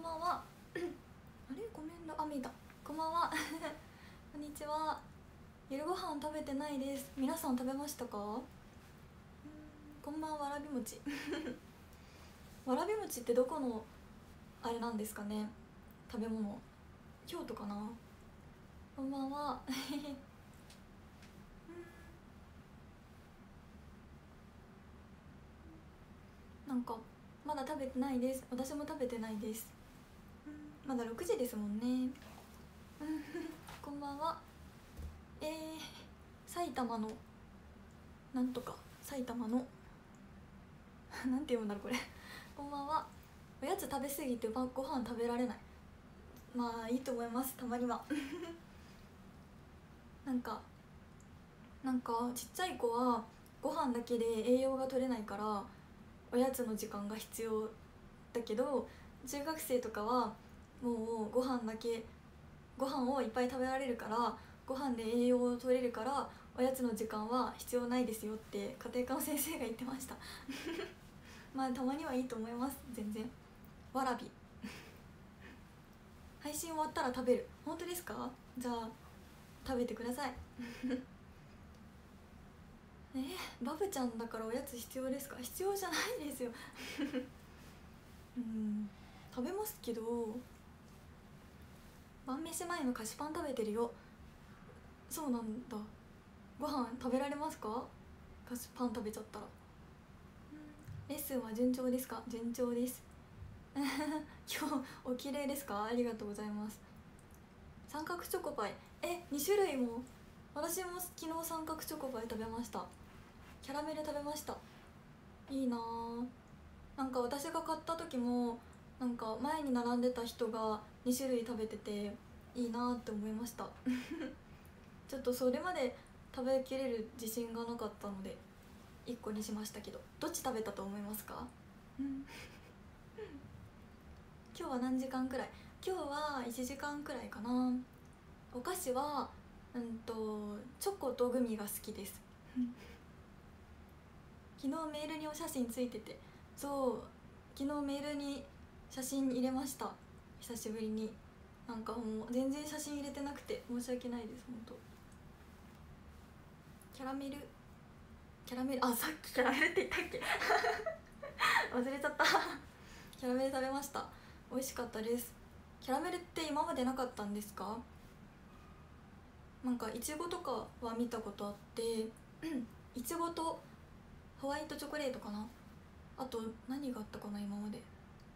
ばんはあれごめんな、あ、見た。こんばんはこんにちは。夜ご飯食べてないです。皆さん食べましたか？こんばんは。わらび餅わらび餅ってどこのあれなんですかね、食べ物。京都かな。こんばんはなんかまだ食べてないです。私も食べてないです。まだ6時ですもんねこんばんは。埼玉のなんとか、埼玉のなんて読むんだろうこれこんばんは。おやつ食べ過ぎてご飯食べられない。まあいいと思います、たまにはなんかちっちゃい子はご飯だけで栄養が取れないからおやつの時間が必要だけど、中学生とかはもうご飯をいっぱい食べられるから、ご飯で栄養を取れるからおやつの時間は必要ないですよって家庭科の先生が言ってましたまあたまにはいいと思います、全然。わらび配信終わったら食べる。本当ですか？じゃあ食べてくださいバブちゃんだからおやつ必要ですか？必要じゃないですよ食べますけど、晩飯前の菓子パン食べてるよ。そうなんだ。ご飯食べられますか？菓子パン食べちゃったら。レッスンは順調ですか？順調です今日お綺麗ですか？ありがとうございます。三角チョコパイ、2種類も。私も昨日三角チョコパイ食べました。キャラメル食べました。いいなぁ。なんか私が買った時もなんか前に並んでた人が2種類食べてていいなって思いましたちょっとそれまで食べきれる自信がなかったので1個にしましたけど、どっち食べたと思いますか？今日は何時間くらい？今日は1時間くらいかな。お菓子はチョコとグミが好きです昨日メールにお写真ついてて、そう昨日メールに写真入れました、久しぶりに。なんかもう全然写真入れてなくて申し訳ないです、本当。キャラメル、あ、さっきキャラメルって言ったっけ忘れちゃったキャラメル食べました。美味しかったです。キャラメルって今までなかったんですか？なんかいちごとかは見たことあっていちごとホワイトチョコレートかな。あと何があったかな今まで。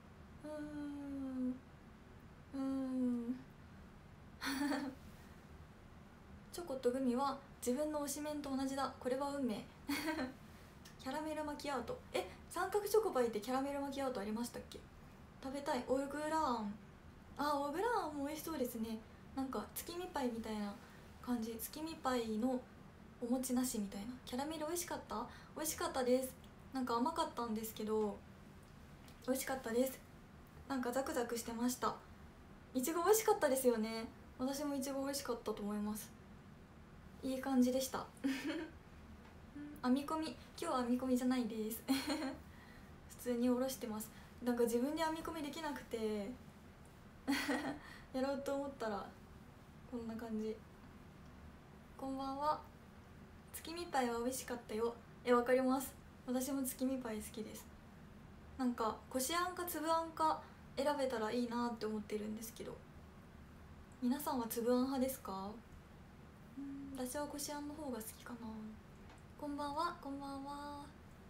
チョコとグミは自分の推しメンと同じだ。これは運命キャラメルマキアート、三角チョコパイってキャラメルマキアートありましたっけ？食べたい。オグラーン、オグラーンも美味しそうですね。なんか月見パイみたいな感じ。月見パイのお餅なしみたいな。キャラメル美味しかった？美味しかったです。なんか甘かったんですけど美味しかったです。なんかザクザクしてました。いちご美味しかったですよね。私もいちご美味しかったと思います。いい感じでした編み込み、今日は編み込みじゃないです普通におろしてます。なんか自分で編み込みできなくてやろうと思ったらこんな感じ。こんばんは。月見パイは美味しかったよ。わかります。私も月見パイ好きです。なんかこしあんかつぶあんか選べたらいいなって思ってるんですけど、皆さんはつぶあん派ですか？私はこしあんの方が好きかな。こんばんは。こんばんは。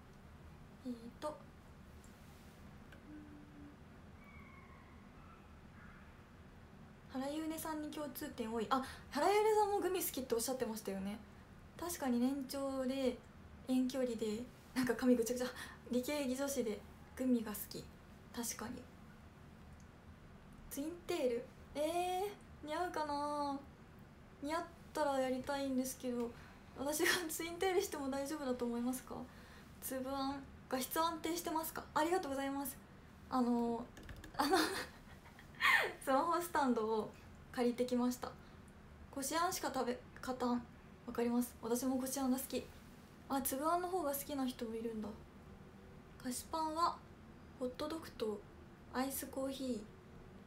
原ゆうねさんに共通点多い。原ゆうねさんもグミ好きっておっしゃってましたよね。確かに年長で遠距離でなんか髪ぐちゃぐちゃ理系技女子でグミが好き。確かに。ツインテール、似合うかな。似合ったらやりたいんですけど、私がツインテールしても大丈夫だと思いますか？つぶあん、画質安定してますか？ありがとうございます。スマホスタンドを借りてきました。こしあんしか勝たん。わかります。私もこしあんが好き。つぶあんの方が好きな人もいるんだ。菓子パンはホットドッグとアイスコーヒ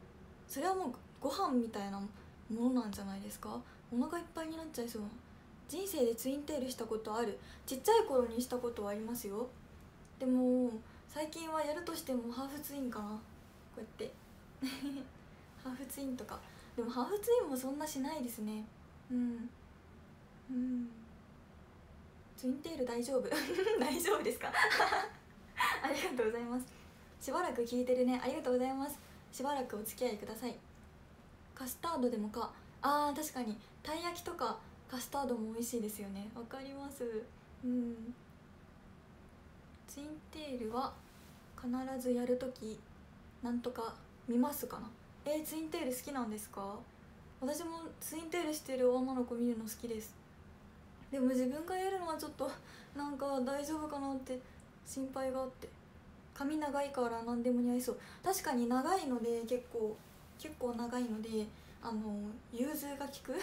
それはもうご飯みたいなものなんじゃないですか。お腹いっぱいになっちゃいそう。人生でツインテールしたことある？ちっちゃい頃にしたことはありますよ。でも最近はやるとしてもハーフツインかな、こうやってハーフツインとか。でもハーフツインもそんなしないですね。うんうん。ツインテール大丈夫大丈夫ですかありがとうございます。しばらく聞いてるね、ありがとうございます。しばらくお付き合いください。カスタードでもか。確かにたい焼きとかカスタードも美味しいですよね。わかります。うん。ツインテールは必ずやるときなんとか見ますかな。ツインテール好きなんですか？私もツインテールしてる女の子見るの好きです。でも自分がやるのはちょっとなんか大丈夫かなって心配があって。髪長いから何でも似合いそう。確かに長いので結構長いので融通が利く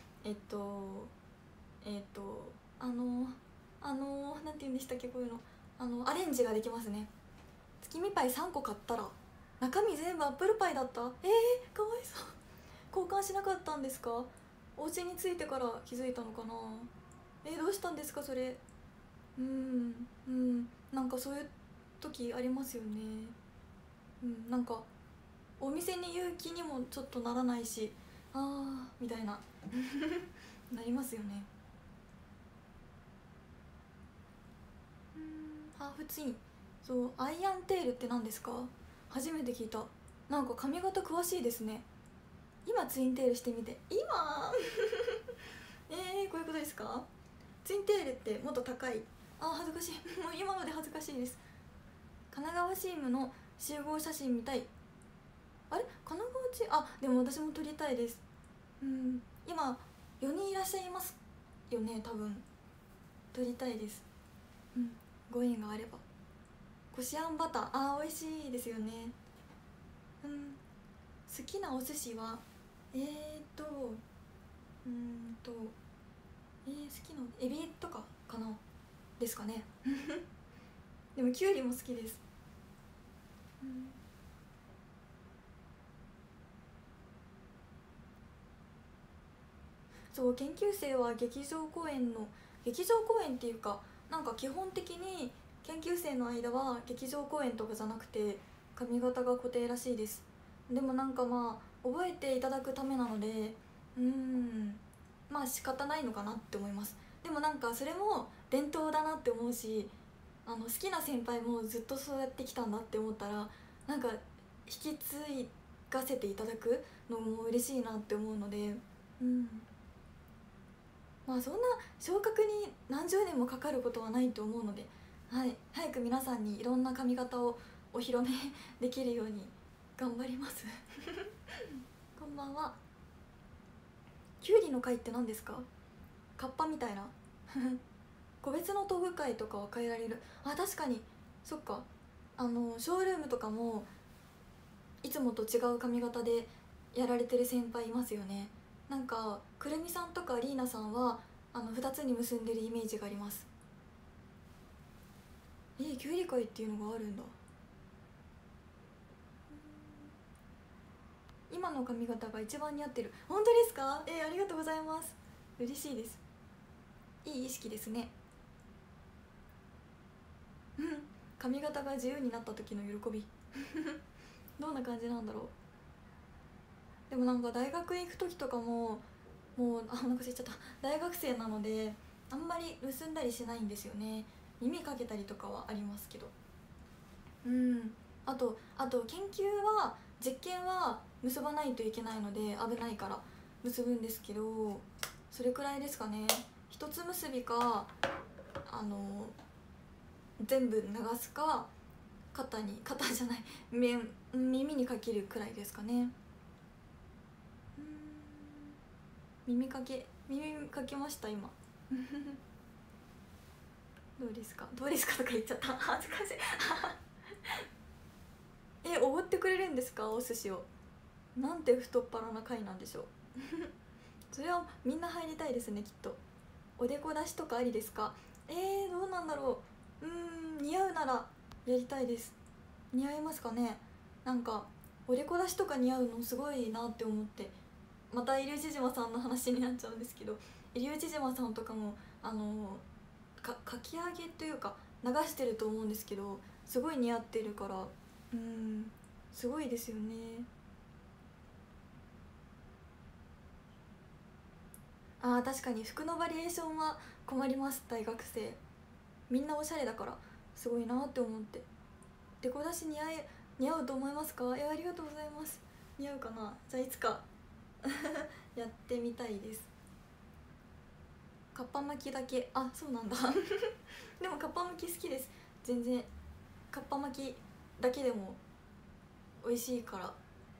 なんて言うんでしたっけ、こういうのアレンジができますね。月見パイ3個買ったら中身全部アップルパイだった。かわいそう交換しなかったんですか？お家に着いてから気づいたのかな。どうしたんですかそれ。なんかそういう時ありますよね。なんかお店に言う気にもちょっとならないし、みたいななりますよね。ハーフツイン。そう、アイアンテールって何ですか？初めて聞いた。なんか髪型詳しいですね。今ツインテールしてみて。今こういうことですか？ツインテールってもっと高い。恥ずかしいもう今ので恥ずかしいです。神奈川チームの集合写真見たい。あれ神奈川チーム、でも私も撮りたいです。今4人いらっしゃいますよね、多分。撮りたいです。ご縁があれば。こしあんバター、美味しいですよね。好きなお寿司は好きなエビとかかなですかねでもきゅうりも好きです。そう、研究生は劇場公演っていうか、なんか基本的に研究生の間は劇場公演とかじゃなくて髪型が固定らしいです。でもなんか覚えていただくためなので仕方ないのかなって思います。でもなんかそれも伝統だなって思うし、好きな先輩もずっとそうやってきたんだって思ったら、なんか引き継がせていただくのも嬉しいなって思うので、そんな昇格に何十年もかかることはないと思うので、早く皆さんにいろんな髪型をお披露目できるように頑張りますこんばんは。きゅうりの会って何ですか？カッパみたいな個別のトグ会とかは変えられる。確かにそっか。ショールームとかもいつもと違う髪型でやられてる先輩いますよね。なんかくるみさんとかリーナさんは2つに結んでるイメージがあります。きゅうり会っていうのがあるんだ。今の髪型が一番似合ってる。本当ですか？ありがとうございます。嬉しいです。いい意識ですね髪型が自由になった時の喜びどんな感じなんだろう。でもなんか大学行く時とかももうお腹空いちゃった。大学生なのであんまり結んだりしないんですよね。耳かけたりとかはありますけど。あと研究は実験は結ばないといけないので危ないから結ぶんですけど、それくらいですかね。一つ結びか全部流すか肩じゃない耳にかけるくらいですかね。耳かけました今どうですかとか言っちゃった恥ずかしいおごってくれるんですか？お寿司を。なんて太っ腹な会なんでしょうそれはみんな入りたいですねきっと。おでこ出しとかありですか？どうなんだろう。似合うならやりたいです。似合いますかね。なんかおでこ出しとか似合うのすごいなって思って。また入内島さんの話になっちゃうんですけど、入内島さんとかもかき上げというか流してると思うんですけど、すごい似合ってるから、すごいですよね。あー確かに服のバリエーションは困ります。大学生みんなおしゃれだからすごいなって思って。デコ出し似合うと思いますか？ありがとうございます。似合うかな。じゃあいつかやってみたいです。かっぱ巻きだけ、あ、そうなんだでもかっぱ巻き好きです。全然かっぱ巻きだけでも美味しいから。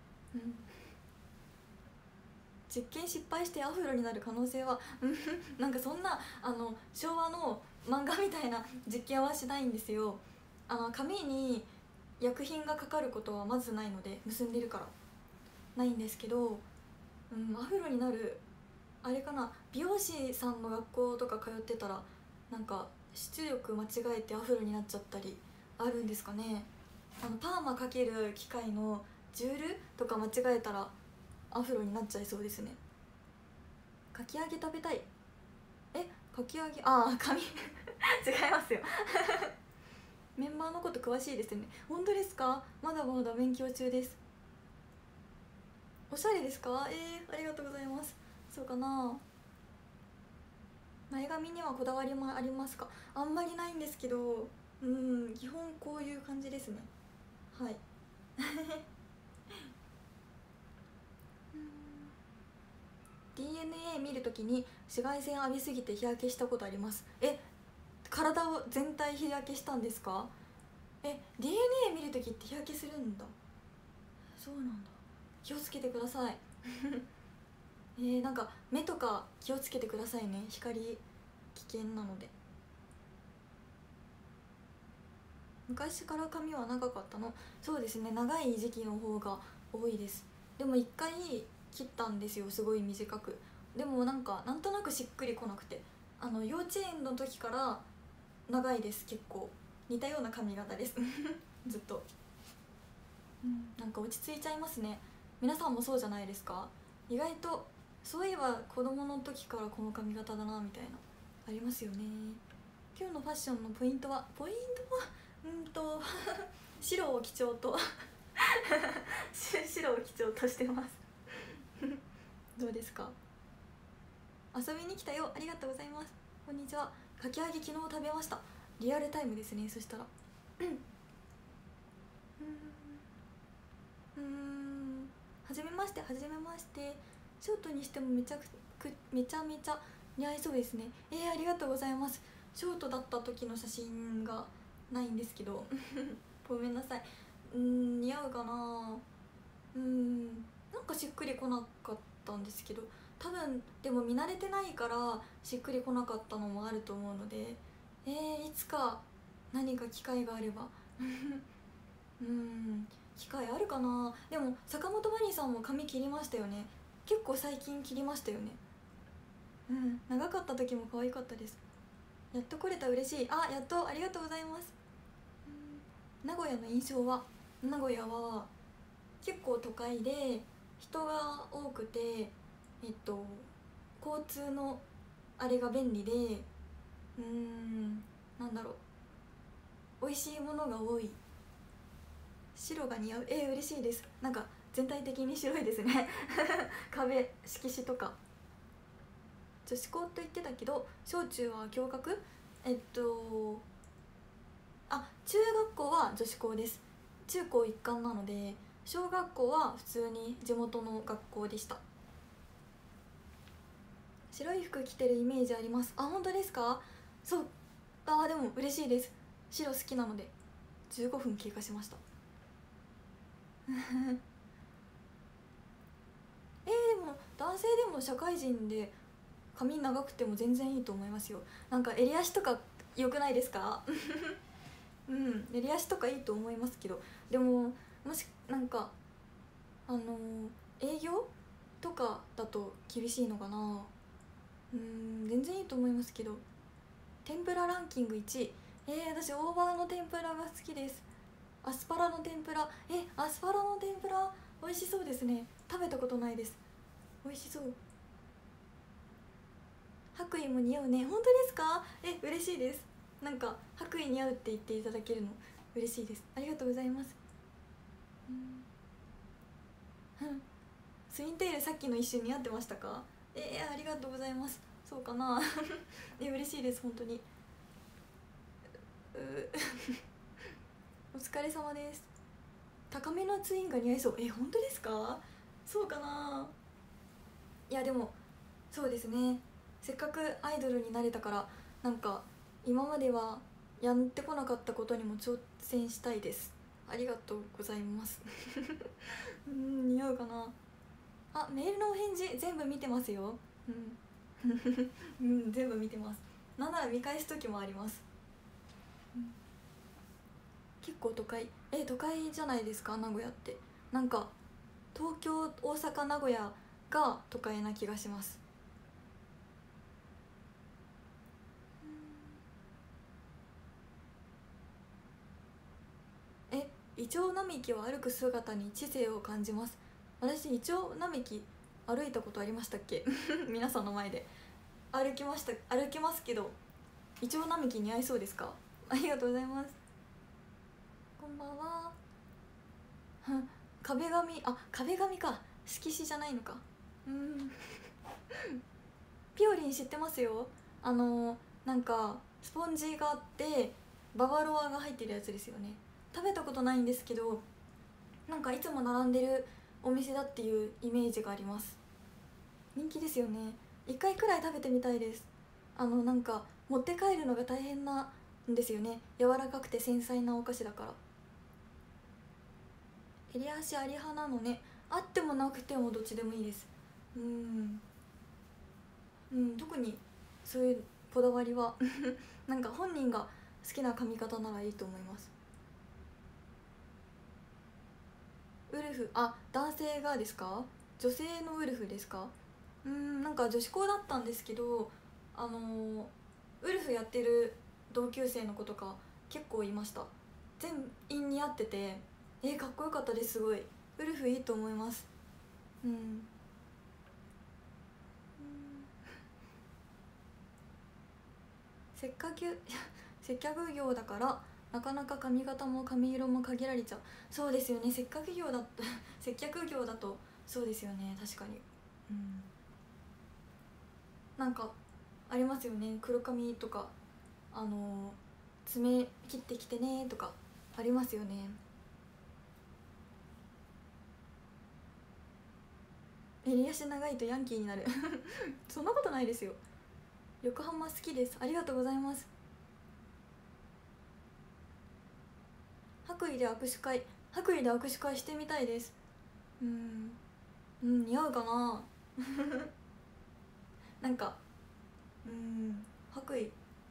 実験失敗してアフロになる可能性はなんかそんな昭和の漫画みたいな実験はしないんですよ。髪に薬品がかかることはまずないので、結んでるからないんですけど、アフロになるあれかな、美容師さんの学校とか通ってたらなんか出力間違えてアフロになっちゃったりあるんですかね。パーマかける機械のジュールとか間違えたらアフロになっちゃいそうですね。かき揚げ食べたい。かき揚げ、髪違いますよメンバーのこと詳しいですよね。本当ですか？まだまだ勉強中です。おしゃれですか？ありがとうございます。そうかな。前髪にはこだわりもありますか？あんまりないんですけど、基本こういう感じですね。はい。DNA 見るときに紫外線浴びすぎて日焼けしたことあります。体を全体日焼けしたんですか？DNA 見るときって日焼けするんだ。そうなんだ。気をつけてくださいなんか目とか気をつけてくださいね。光危険なので。昔から髪は長かったの？そうですね、長い時期の方が多いです。でも一回切ったんですよ、すごい短く。でもなんとなくしっくりこなくて、幼稚園の時から長いです。結構似たような髪型ですずっと。なんか落ち着いちゃいますね。皆さんもそうじゃないですか？意外とそういえば子供の時からこの髪型だなみたいなありますよね。今日のファッションのポイントは白を基調と白を基調としてますどうですか？遊びに来たよ、ありがとうございます。こんにちは。かき揚げ昨日食べました。リアルタイムですね。そしたらはじめまして。ショートにしてもめちゃめちゃ似合いそうですね。ありがとうございます。ショートだった時の写真がないんですけどごめんなさい。似合うかな。なんかしっくりこなかったんですけど、多分でも見慣れてないからしっくりこなかったのもあると思うので、いつか何か機会があれば機会あるかな。でも坂本バニーさんも髪切りましたよね。結構最近切りましたよね。長かった時も可愛かったです。やっと来れた、嬉しい。やっと、ありがとうございます。名古屋の印象は、名古屋は結構都会で人が多くて、交通のあれが便利で、なんだろう、美味しいものが多い。白が似合う。嬉しいです。なんか全体的に白いですね壁色紙とか。女子校と言ってたけど小中は共学。中学校は女子校です。中高一貫なので、小学校は普通に地元の学校でした。白い服着てるイメージあります。本当ですか？そう。でも嬉しいです。白好きなので。15分経過しましたでも男性でも社会人で髪長くても全然いいと思いますよ。なんか襟足とか良くないですか襟足とかいいと思いますけど、でももしなんか営業とかだと厳しいのかな。全然いいと思いますけど。天ぷらランキング1位。私大葉の天ぷらが好きです。アスパラの天ぷら。アスパラの天ぷら味しそうですね。食べたことないです。美味しそう。白衣も似合うね。本当ですか？嬉しいです。なんか白衣似合うって言っていただけるの嬉しいです。ありがとうございます。ツインテールさっきの一瞬似合ってましたか？ありがとうございます。そうかな嬉しいです、本当に。お疲れ様です。高めのツインが似合いそう。本当ですか？そうかな。いやでもそうですね、せっかくアイドルになれたから、なんか今まではやってこなかったことにも挑戦したいです。ありがとうございます似合うかな。メールのお返事全部見てますよ。全部見てます。なんなら見返す時もあります。結構都会都会じゃないですか、名古屋って。なんか東京、大阪、名古屋が都会な気がします。イチョウ並木を歩く姿に知性を感じます。私イチョウ並木歩いたことありましたっけ皆さんの前で歩きますけど、イチョウ並木似合いそうですか？ありがとうございます。こんばんは壁紙か、色紙じゃないのか。ピオリン知ってますよ。なんかスポンジがあってババロアが入ってるやつですよね。食べたことないんですけど、なんかいつも並んでるお店だっていうイメージがあります。人気ですよね。1回くらい食べてみたいです。なんか持って帰るのが大変なんですよね。柔らかくて繊細なお菓子だから。襟足あり派なのね。あってもなくてもどっちでもいいです。特にそういうこだわりはなんか本人が好きな髪型ならいいと思います。ウルフ、男性がですか？女性のウルフですか？なんか女子校だったんですけど、ウルフやってる同級生の子とか結構いました。全員似合ってて、かっこよかったです。すごいウルフいいと思います。接客業だからなかなか髪型も髪色も限られちゃう。そうですよね、接客業だと接客業だとそうですよね、確かに。なんかありますよね、黒髪とか爪切ってきてねとかありますよね。襟足長いとヤンキーになるそんなことないですよ。横浜好きです。ありがとうございます。白衣で握手会してみたいです。似合うかななんか白衣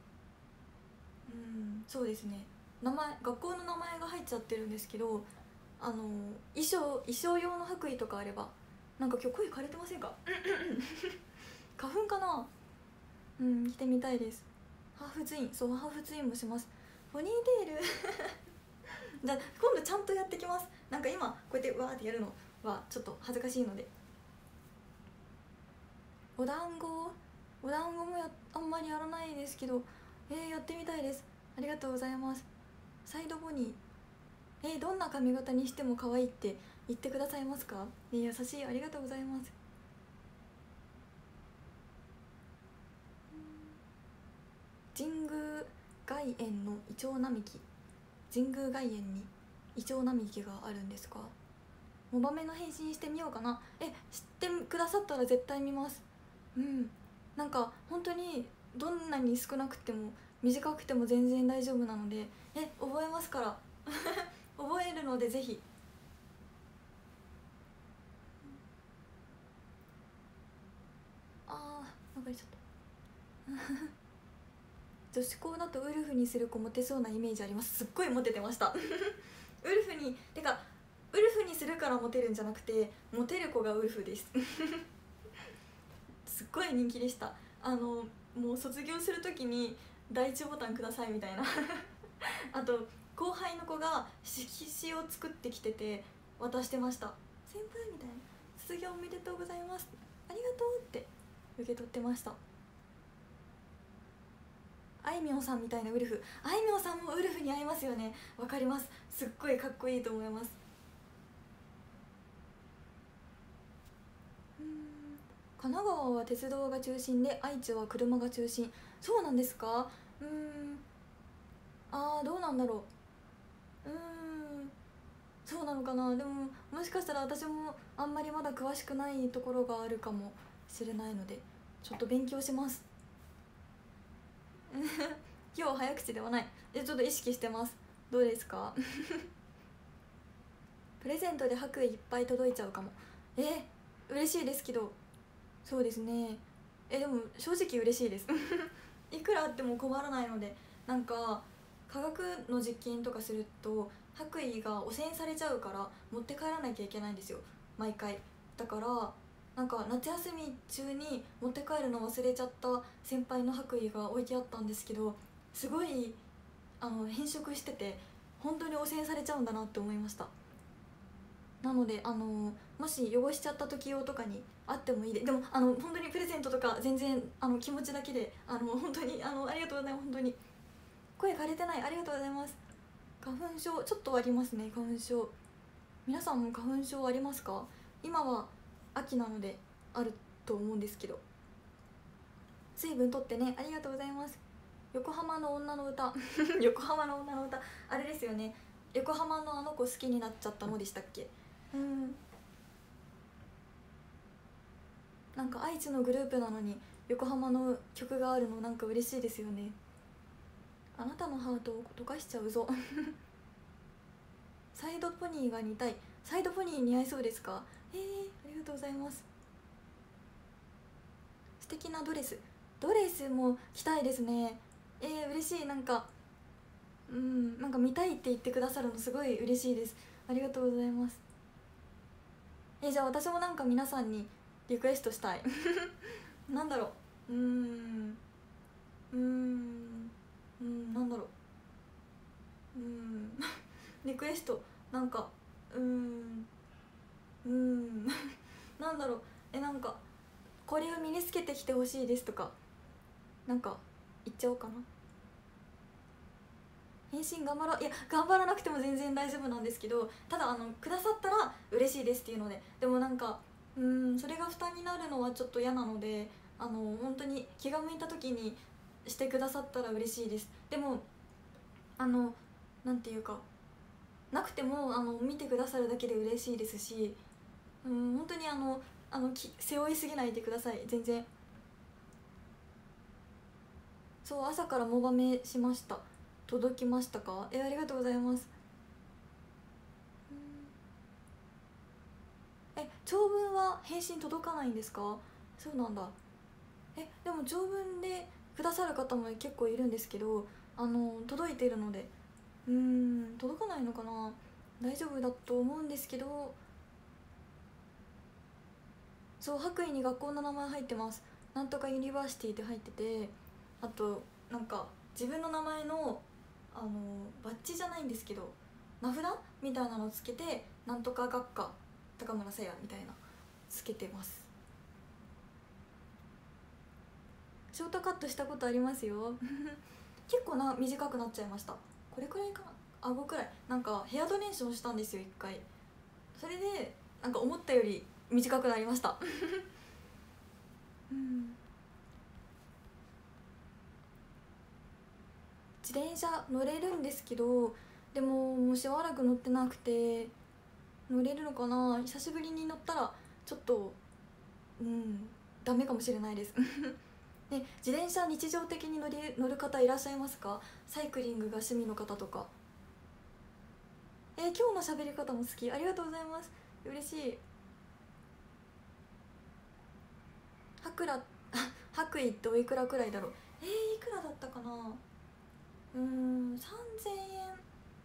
そうですね、学校の名前が入っちゃってるんですけど、衣装用の白衣とかあれば。なんか今日声枯れてませんか花粉かな。着てみたいです。ハーフツインもします。ポニーテールじゃあ今度ちゃんとやってきます。なんか今こうやってわーってやるのはちょっと恥ずかしいので。お団子もあんまりやらないですけど、やってみたいです。ありがとうございます。サイドボニー、どんな髪型にしても可愛いって言ってくださいますか？優しい、ありがとうございます。神宮外苑のイチョウ並木、神宮外苑にイチョウ並木があるんですか？モバメの返信してみようかな。知ってくださったら絶対見ます。なんか本当にどんなに少なくても短くても全然大丈夫なので、覚えますから覚えるのでぜひ。流れちゃった女子校だとウルフにする子モテそうなイメージあります。すっごいモテてましたウルフにするからモテるんじゃなくて、モテる子がウルフですすっごい人気でした。もう卒業する時に第一ボタンくださいみたいなあと後輩の子が色紙を作ってきてて渡してました。 先輩みたいな、卒業おめでとうございますありがとうって受け取ってました。あいみょんさんみたいなウルフ、あいみょんさんもウルフに合いますよね。わかります、すっごいかっこいいと思います。神奈川は鉄道が中心で愛知は車が中心。そうなんですか。どうなんだろう。そうなのかな。でももしかしたら私もあんまりまだ詳しくないところがあるかもしれないので、ちょっと勉強します。今日早口ではない。ちょっと意識してます。どうですか。プレゼントで白衣いっぱい届いちゃうかも。嬉しいですけど。そうですね。でも正直嬉しいです。いくらあっても困らないので。なんか科学の実験とかすると白衣が汚染されちゃうから持って帰らなきゃいけないんですよ、毎回。だからなんか夏休み中に持って帰るの忘れちゃった先輩の白衣が置いてあったんですけど、すごい変色してて本当に汚染されちゃうんだなって思いました。なのでもし汚しちゃった時用とかにあってもいいでも本当にプレゼントとか全然気持ちだけで本当にありがとうございます。本当に声枯れてない、ありがとうございます。花粉症ちょっとありますね。花粉症、皆さんも花粉症ありますか？今は秋なのであると思うんですけど、水分とってね。ありがとうございます。横浜の女の歌横浜の女の歌、あれですよね。横浜のあの子好きになっちゃったのでしたっけ。なんか愛知のグループなのに横浜の曲があるの、なんか嬉しいですよね。あなたのハートを溶かしちゃうぞサイドポニーが似たい。サイドポニー似合いそうですか。ありがとうございます。素敵なドレスも着たいですね。嬉しい。なんか見たいって言ってくださるのすごい嬉しいです。ありがとうございます。じゃあ私もなんか皆さんにリクエストしたいなんだろう。なんだろう。リクエストなんかなんだろう。なんかこれを身につけてきてほしいですとか、なんか言っちゃおうかな。返信頑張ろう。いや頑張らなくても全然大丈夫なんですけど、ただくださったら嬉しいですっていうので。でもなんかそれが負担になるのはちょっと嫌なので、本当に気が向いた時にしてくださったら嬉しいです。でもなんていうか、なくても見てくださるだけで嬉しいですし、本当に背負いすぎないでください。全然。そう朝からモバメしました。届きましたか。ありがとうございます。長文は返信届かないんですか。そうなんだ。でも長文でくださる方も結構いるんですけど、届いてるので届かないのかな。大丈夫だと思うんですけど。そう白衣に学校の名前入ってます。なんとかユニバーシティって入ってて、あとなんか自分の名前のバッジじゃないんですけど名札みたいなのをつけて、なんとか学科高村さやみたいなつけてます。ショートカットしたことありますよ結構短くなっちゃいました。これくらいかな、顎くらい。なんかヘアドネーションしたんですよ一回。それでなんか思ったより短くなりました自転車乗れるんですけど、でももうしばらく乗ってなくて、乗れるのかな。久しぶりに乗ったらちょっとダメかもしれないですで自転車日常的に乗る方いらっしゃいますか。サイクリングが趣味の方とか。今日の喋り方も好き。ありがとうございます。嬉しい。白衣っておいくらくらいだろう。いくらだったかな。3000円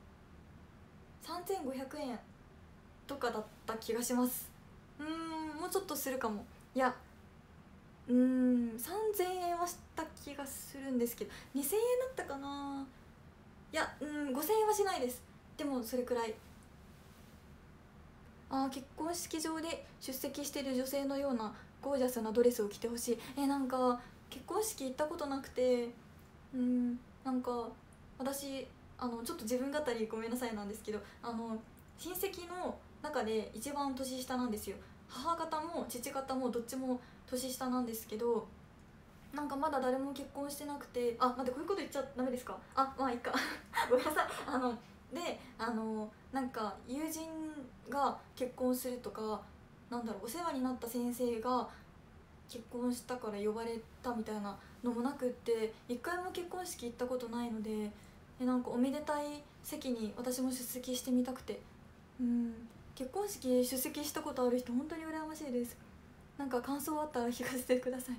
3500円とかだった気がします。もうちょっとするかも。いや3000円はした気がするんですけど、2000円だったかな。いや5000円はしないです。でもそれくらい。 結婚式場で出席している女性のようなゴージャスなドレスを着てほしい。なんか結婚式行ったことなくて、なんか私ちょっと自分語りごめんなさいなんですけど、親戚の中で一番年下なんですよ。母方も父方もどっちも年下なんですけど、なんかまだ誰も結婚してなくて、待って、こういうこと言っちゃダメですか？まあいいかごめんなさい。でなんか友人が結婚するとか、なんだろう、お世話になった先生が結婚したから呼ばれたみたいなのもなくって、一回も結婚式行ったことないので、なんかおめでたい席に私も出席してみたくて、結婚式出席したことある人本当に羨ましいです。なんか感想あったら聞かせてください。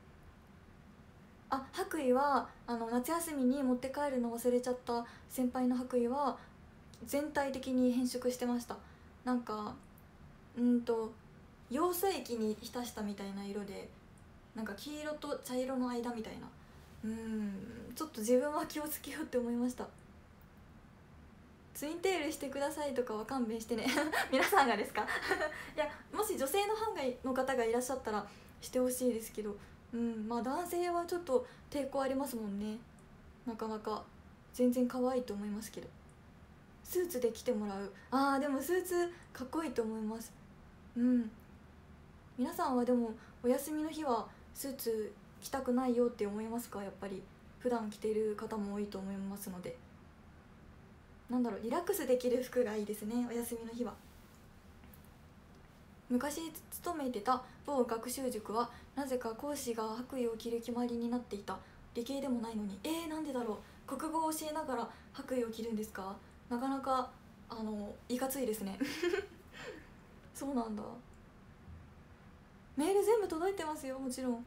白衣は夏休みに持って帰るの忘れちゃった先輩の白衣は全体的に変色してました。なんかヨウ素液に浸したみたいな色で、なんか黄色と茶色の間みたいな、ちょっと自分は気をつけようって思いました。ツインテールしてくださいとかは勘弁してね皆さんがですかいや、もし女性のファンの方がいらっしゃったらしてほしいですけど、まあ男性はちょっと抵抗ありますもんね。なかなか全然可愛いと思いますけど、スーツで着てもらう。でもスーツかっこいいと思います。皆さんはでもお休みの日はスーツ着たくないよって思いますか？やっぱり普段着てる方も多いと思いますので、なんだろう、リラックスできる服がいいですね、お休みの日は。昔勤めてた某学習塾はなぜか講師が白衣を着る決まりになっていた。理系でもないのに。なんでだろう。国語を教えながら白衣を着るんですか？なかなかいかついですねそうなんだ。メール全部届いてますよ、もちろん。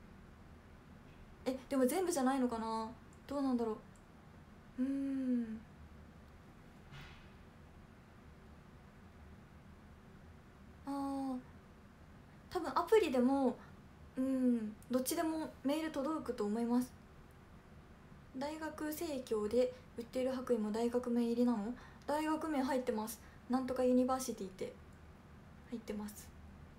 でも全部じゃないのかな、どうなんだろう。多分アプリでもどっちでもメール届くと思います。大学生協で売ってる白衣も大学名入りなの？大学名入ってます。なんとかユニバーシティって入ってます。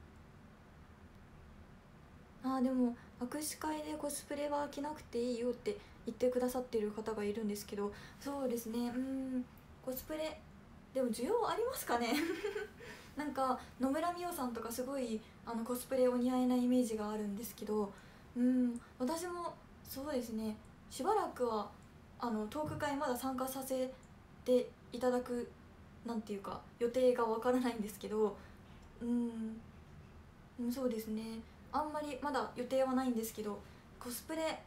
でも握手会でコスプレは着なくていいよって言ってくださってる方がいるんですけど、そうですね、コスプレでも需要ありますかねなんか野村美桜さんとかすごいコスプレお似合いなイメージがあるんですけど、私もそうですね、しばらくはトーク会まだ参加させていただくなんていうか予定がわからないんですけど、そうですね、あんまりまだ予定はないんですけど、コスプレ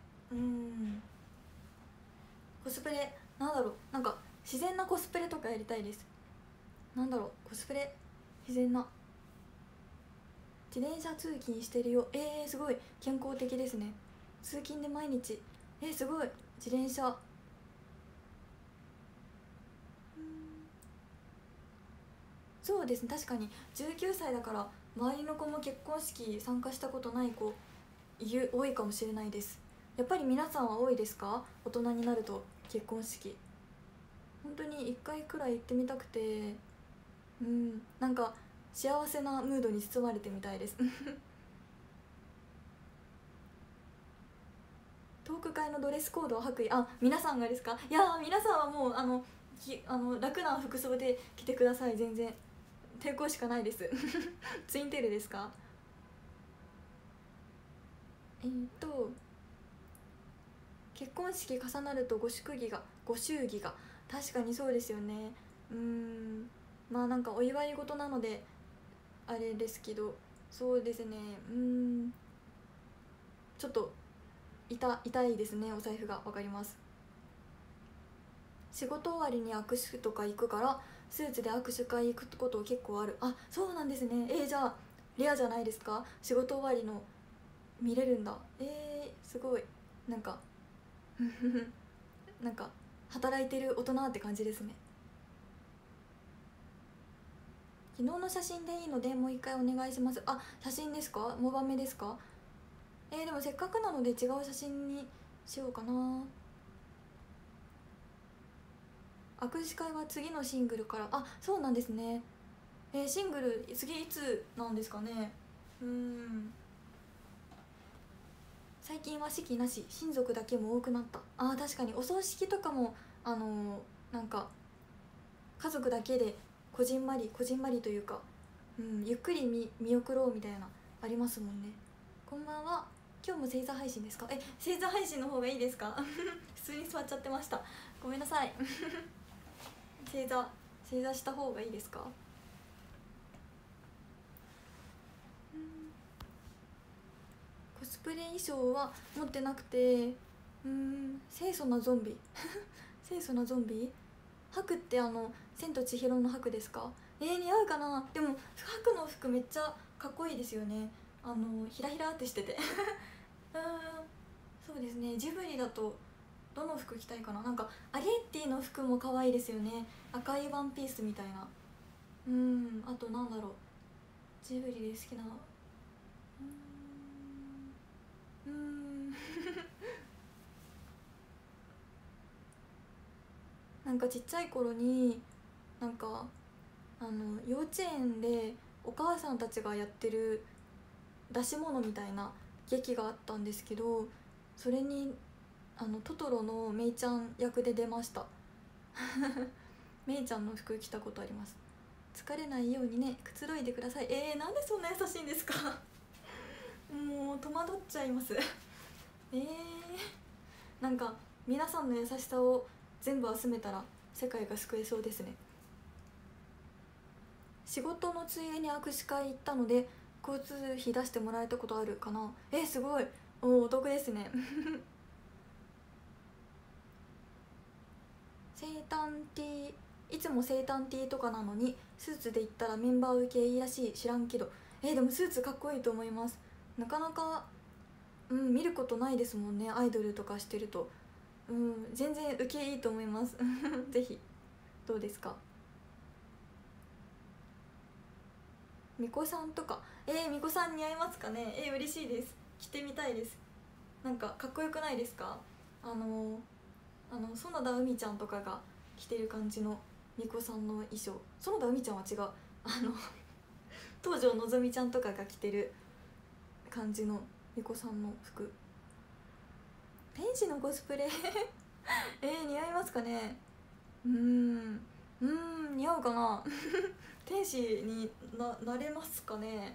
コスプレなんだろう、なんか自然なコスプレとかやりたいです。なんだろう、コスプレ自然な。自転車通勤してるよ。すごい健康的ですね。通勤で毎日。すごい自転車。そうですね、確かに19歳だから周りの子も結婚式参加したことない子多いかもしれないです。やっぱり皆さんは多いですか？大人になると結婚式本当に1回くらい行ってみたくて、なんか幸せなムードに包まれてみたいですトーク会のドレスコードは白衣。皆さんがですか？いや皆さんはもう楽な服装で来てください。全然抵抗しかないですツインテールですか？結婚式重なるとご祝儀が確かにそうですよね。まあなんかお祝い事なのであれですけど、そうですね、ちょっと痛いですね、お財布が。分かります。仕事終わりに握手とか行くからスーツで握手会行くこと結構ある。そうなんですね。じゃあレアじゃないですか？仕事終わりの見れるんだ。すごいなんかなんか働いてる大人って感じですね。昨日の写真でいいのでもう一回お願いします。写真ですか？モバメですか？でもせっかくなので違う写真にしようかな。握手会は次のシングルから。そうなんですね。 シングル次いつなんですかね。最近は式なし、親族だけも多くなった。あー確かにお葬式とかもなんか家族だけでこじんまりというか、ゆっくり見送ろうみたいなありますもんね。こんばんは。今日も星座配信ですか？星座配信の方がいいですか？普通に座っちゃってました。ごめんなさい。星座した方がいいですか？コスプレ衣装は持ってなくて、清楚なゾンビ。清楚なゾンビ、白って千と千尋の白ですか？似合うかな。でも白の服めっちゃかっこいいですよね。ひらひらってしてて。そうですね。ジブリだとどの服着たいかな。なんかアリエッティの服も可愛いですよね。赤いワンピースみたいな。あとなんだろう、ジブリで好きななんかちっちゃい頃になんか幼稚園でお母さんたちがやってる出し物みたいな劇があったんですけど、それにトトロのメイちゃん役で出ました。メイちゃんの服着たことあります。疲れないようにね、くつろいでください。なんでそんな優しいんですか？もう戸惑っちゃいます。なんか皆さんの優しさを全部集めたら世界が救えそうですね。仕事のついでに握手会行ったので交通費出してもらえたことあるかな。すごい、お得ですね。生誕 T、 いつも生誕 T とかなのにスーツで行ったらメンバー受けいいらしい。知らんけど。でもスーツかっこいいと思います。なかなか見ることないですもんね、アイドルとかしてると。全然受けいいと思います。ぜひ。どうですか？みこさんとか、みこさん似合いますかね？嬉しいです。着てみたいです。なんかかっこよくないですか？園田海ちゃんとかが着てる感じのみこさんの衣装。園田海ちゃんは違う、東條のぞみちゃんとかが着てる感じのみこさんの服。天使のコスプレ。似合いますかね？似合うかな。天使になれますかね？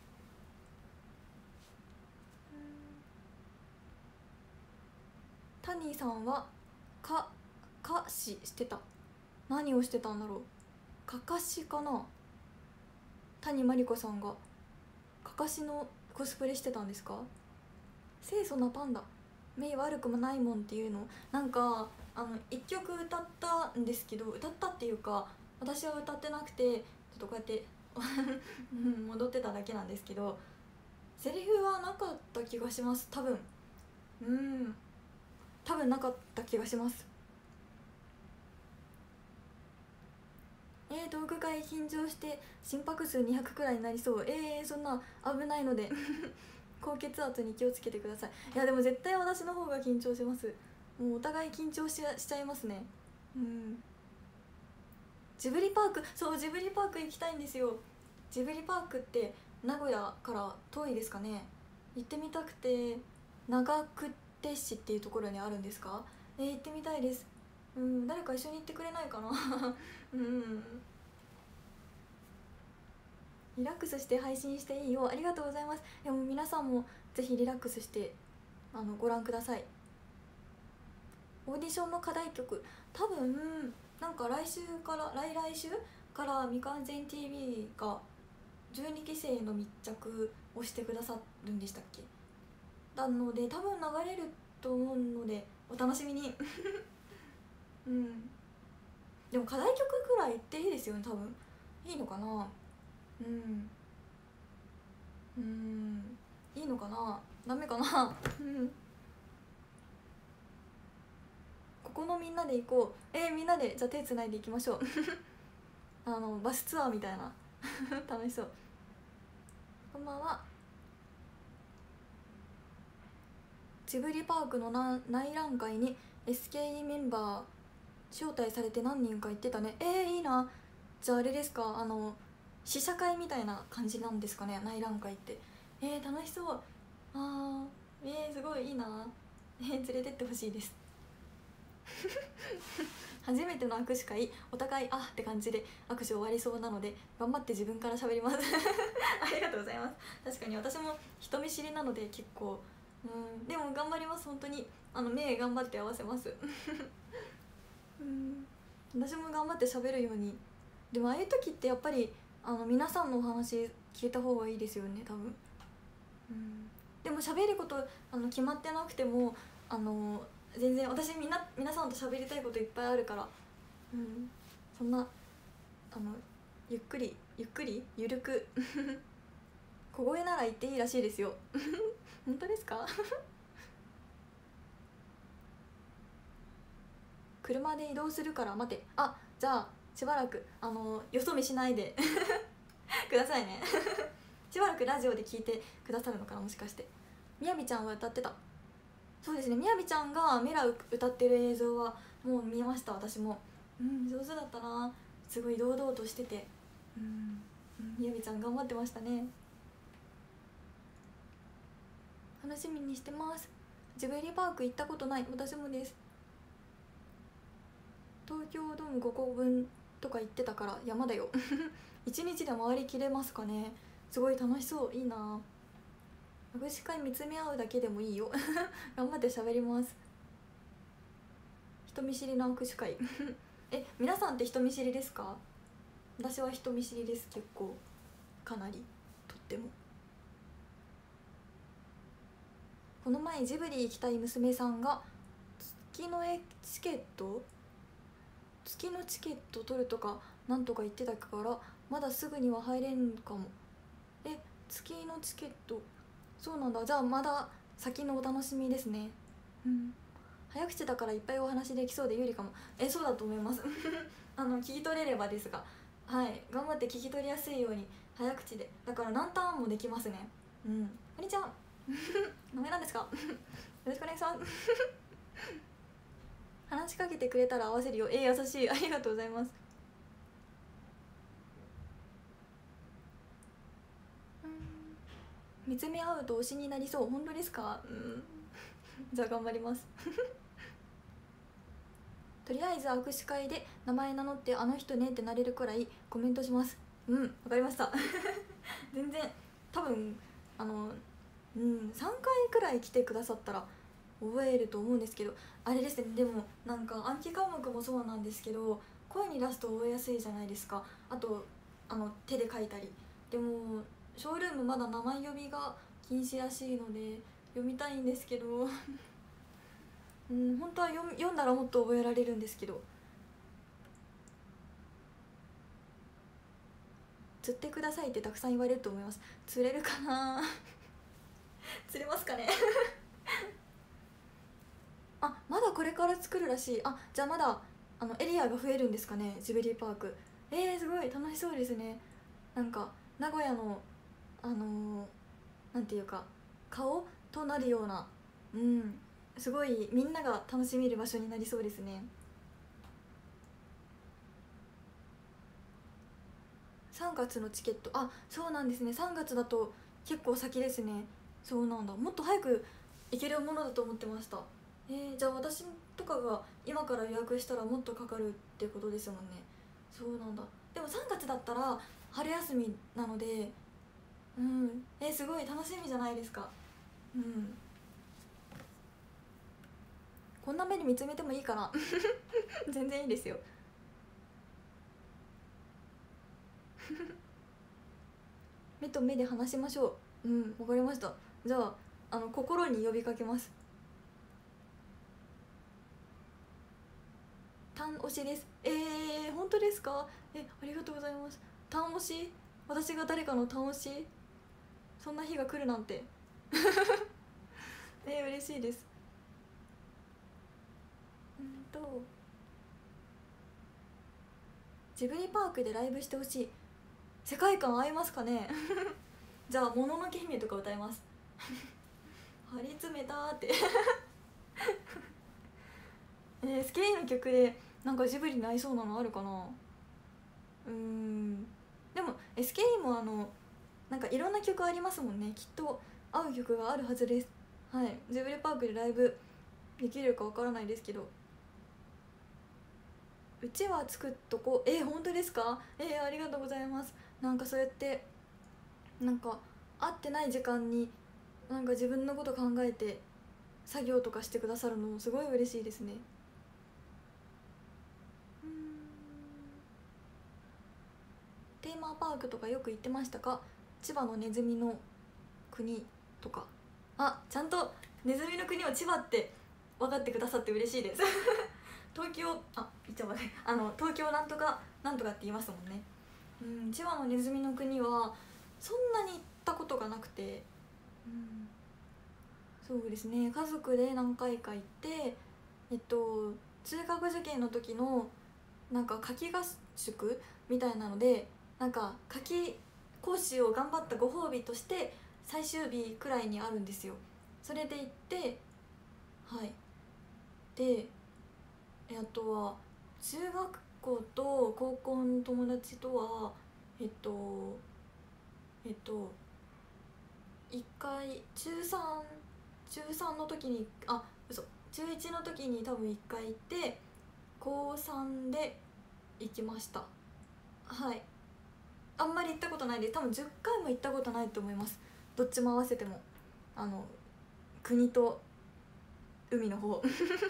タニーさんはかししてた。何をしてたんだろう。かかしかな。谷真理子さんがかかしのコスプレしてたんですか？清楚なパンダ、目悪くもないもんっていうの、なんか一曲歌ったんですけど、歌ったっていうか私は歌ってなくて、ちょっとこうやって戻ってただけなんですけど、セリフはなかった気がします。多分なかった気がします。道具会緊張して心拍数200くらいになりそう。そんな危ないので高血圧に気をつけてください。いやでも絶対私の方が緊張します。もうお互い緊張しちゃいますね。ジブリパーク、そう、ジブリパーク行きたいんですよ。ジブリパークって名古屋から遠いですかね？行ってみたくて。長久手市っていうところにあるんですか？行ってみたいです。誰か一緒に行ってくれないかな。リラックスして配信していいよ。ありがとうございます。でも皆さんもぜひリラックスしてご覧ください。オーディションの課題曲、多分なんか来週からみかんぜん TV が12期生の密着をしてくださるんでしたっけ？なので多分流れると思うのでお楽しみに。でも課題曲ぐらい言っていいですよね、多分。いいのかな。いいのかな、ダメかな。ここのみんなで行こう。みんなでじゃあ手つないでいきましょう。バスツアーみたいな。楽しそう。こんばんは。ジブリパークの内覧会に SKE メンバー招待されて何人か行ってたね。いいな。じゃああれですか、 試写会みたいな感じなんですかね、内覧会って。楽しそう。すごいいいな。連れてってほしいです。初めての握手会、お互いって感じで握手終わりそうなので頑張って自分から喋ります。ありがとうございます。確かに私も人見知りなので結構、でも頑張ります。本当に目頑張って合わせます。私も頑張って喋るように。でもああいう時ってやっぱり皆さんのお話聞いた方がいいですよね、多分。でも喋ること決まってなくても全然私皆さんと喋りたいこといっぱいあるから、そんなゆっくりゆるく小声なら言っていいらしいですよ。本当ですか？車で移動するから待て。じゃあしばらくよそ見しないでくださいね。しばらくラジオで聞いてくださるのかな、もしかして。みやびちゃんは歌ってた。そうですね、みやびちゃんがメラ歌ってる映像はもう見ました、私も。上手だったな。すごい堂々としてて、みやびちゃん頑張ってましたね。楽しみにしてます。ジブリパーク行ったことない。私もです。東京ドーム5個分とか行ってたから山だよ。1日で回りきれますかね。すごい楽しそう。いいな。握手会見つめ合うだけでもいいよ。頑張って喋ります。人見知りの握手会。皆さんって人見知りですか？私は人見知りです。結構かなり、とっても。この前ジブリ行きたい娘さんが月のチケット取るとかなんとか言ってたからまだすぐには入れんかも。月のチケット、そうなんだ。じゃあまだ先のお楽しみですね。早口だからいっぱいお話できそうで有利かも。そうだと思います。聞き取れればですが、頑張って聞き取りやすいように早口で。だから何ターンもできますね。こんにちは。名前なんですか？よろしくお願いします。話しかけてくれたら合わせるよ。優しい。ありがとうございます。見つめ合うと推しになりそう。本当ですか？じゃあ頑張ります。とりあえず握手会で名前名乗ってあの人ねってなれるくらいコメントします。わかりました。全然多分3回くらい来てくださったら覚えると思うんですけど、あれですね。でもなんか暗記科目もそうなんですけど、声に出すと覚えやすいじゃないですか。あと手で書いたり。でもショールームまだ名前呼びが禁止らしいので読みたいんですけど本当は読んだらもっと覚えられるんですけど。釣ってくださいってたくさん言われると思います。釣れるかな。釣れますかね。まだこれから作るらしい。じゃあまだエリアが増えるんですかね、ジブリパーク。すごい楽しそうですね。なんか名古屋のなんていうか顔となるような、すごいみんなが楽しめる場所になりそうですね。3月のチケット、そうなんですね。3月だと結構先ですね。そうなんだ。もっと早く行けるものだと思ってました。じゃあ私とかが今から予約したらもっとかかるってことですもんね。そうなんだ。でも3月だったら春休みなので、すごい楽しみじゃないですか。こんな目で見つめてもいいかな。全然いいですよ。目と目で話しましょう。わかりました。じゃあ心に呼びかけます。単推しです。本当ですか？ありがとうございます。単推し、私が誰かの単推し、そんな日が来るなんて。嬉しいです。ジブリパークでライブしてほしい。世界観合いますかね。じゃあ「もののけ姫」とか歌います。張り詰めたーって。スケイの曲でなんかジブリに合いそうなのあるかな。 でも SKE もなんかいろんな曲ありますもんね。きっと合う曲があるはずです。はい、ジブリパークでライブできるかわからないですけど、うちは作っとこ本当ですか？ありがとうございます。なんかそうやってなんか会ってない時間になんか自分のこと考えて作業とかしてくださるのすごい嬉しいですね。テーマパークとかよく行ってましたか？千葉のネズミの国とか。ちゃんとネズミの国を千葉って分かってくださって嬉しいです東京言っちゃうまで東京なんとかなんとかって言いますもんね。千葉のネズミの国はそんなに行ったことがなくて、そうですね、家族で何回か行って、中学受験の時のなんか夏季合宿みたいなので、なんか夏季講習を頑張ったご褒美として最終日くらいにあるんですよ。それで行って、はい、であとは中学校と高校の友達とは一回中3の時に中1の時に多分1回行って、高3で行きました。はい、あんまり行ったことないです。多分10回も行ったことないと思います。どっちも合わせても国と海の方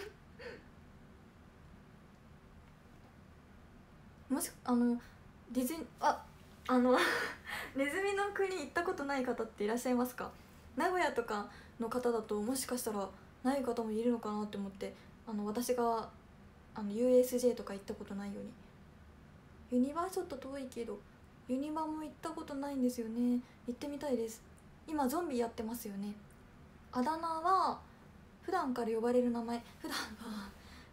もしディズニーネズミの国行ったことない方っていらっしゃいますか？名古屋とかの方だともしかしたらない方もいるのかなって思って、私がUSJ とか行ったことないように。ユニバはちょっと遠いけど、ユニバも行ったことないんですよね。行ってみたいです。今ゾンビやってますよね。あだ名は普段から呼ばれる名前、普段は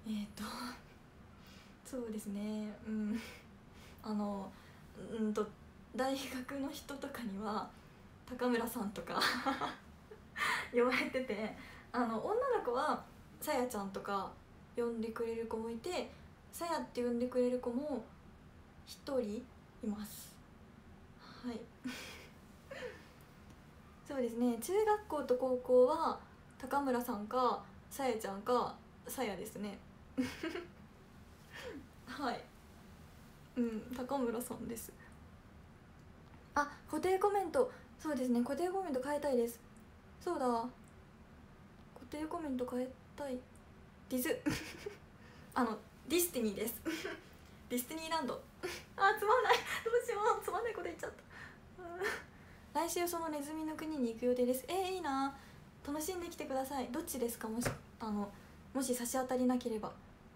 そうですね、大学の人とかには高村さんとか呼ばれてて、女の子はさやちゃんとか呼んでくれる子もいて、さやって呼んでくれる子も一人います。はいそうですね、中学校と高校は高村さんかさやちゃんかさやですねはい、高村さんです。固定コメント、そうですね、固定コメント変えたいです。そうだ、固定コメント変えたい。ディズディスティニーですディスティニーランドつまんないどうしよう、つまんないこと言っちゃった来週そのネズミの国に行く予定です。いいな、楽しんできてください。どっちですか？もし差し当たりなければ。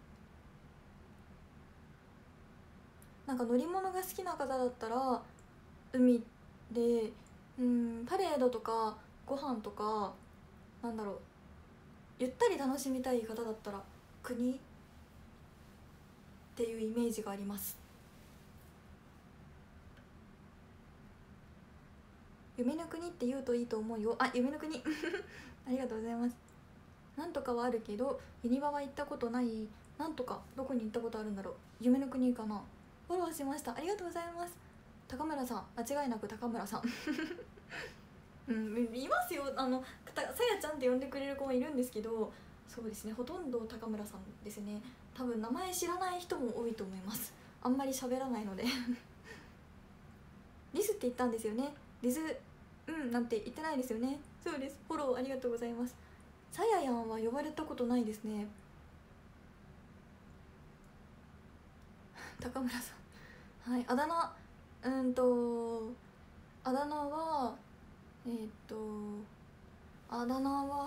なんか乗り物が好きな方だったら海でパレードとかご飯とか、なんだろう、ゆったり楽しみたい方だったら国っていうイメージがあります。夢の国って言うといいと思うよ。夢の国ありがとうございます。なんとかはあるけどユニバは行ったことない。なんとかどこに行ったことあるんだろう。夢の国かな。フォローしました、ありがとうございます。高村さん、間違いなく高村さんいますよ、さやちゃんって呼んでくれる子もいるんですけど、そうですね、ほとんど高村さんですね。多分名前知らない人も多いと思います。あんまり喋らないのでリスって言ったんですよね。リズなんて言ってないですよね。そうです、フォローありがとうございます。さややんは呼ばれたことないですね高村さん。はい、あだ名はあだ名は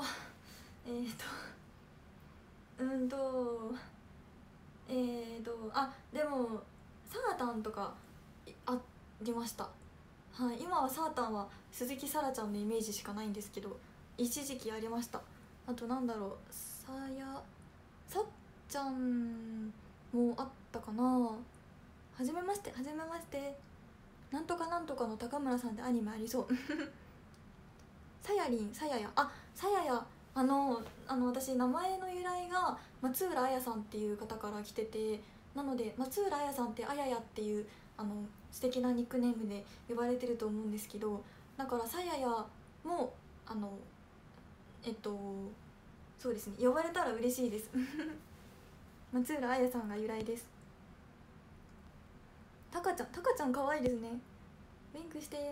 でもサータンとかありました。はい、今はサータンは鈴木さらちゃんのイメージしかないんですけど、一時期ありました。あとなんだろう、さっちゃんもあったかな。はじめまして、はじめまして。なんとかなんとかの高村さんってアニメありそうさやりん、さやや、さやや、私名前の由来が松浦綾さんっていう方から来てて、なので松浦綾さんってあややっていう素敵なニックネームで呼ばれてると思うんですけど、だからさややもそうですね、呼ばれたら嬉しいです松浦綾さんが由来です。たかちゃん可愛いですね。ウィンクして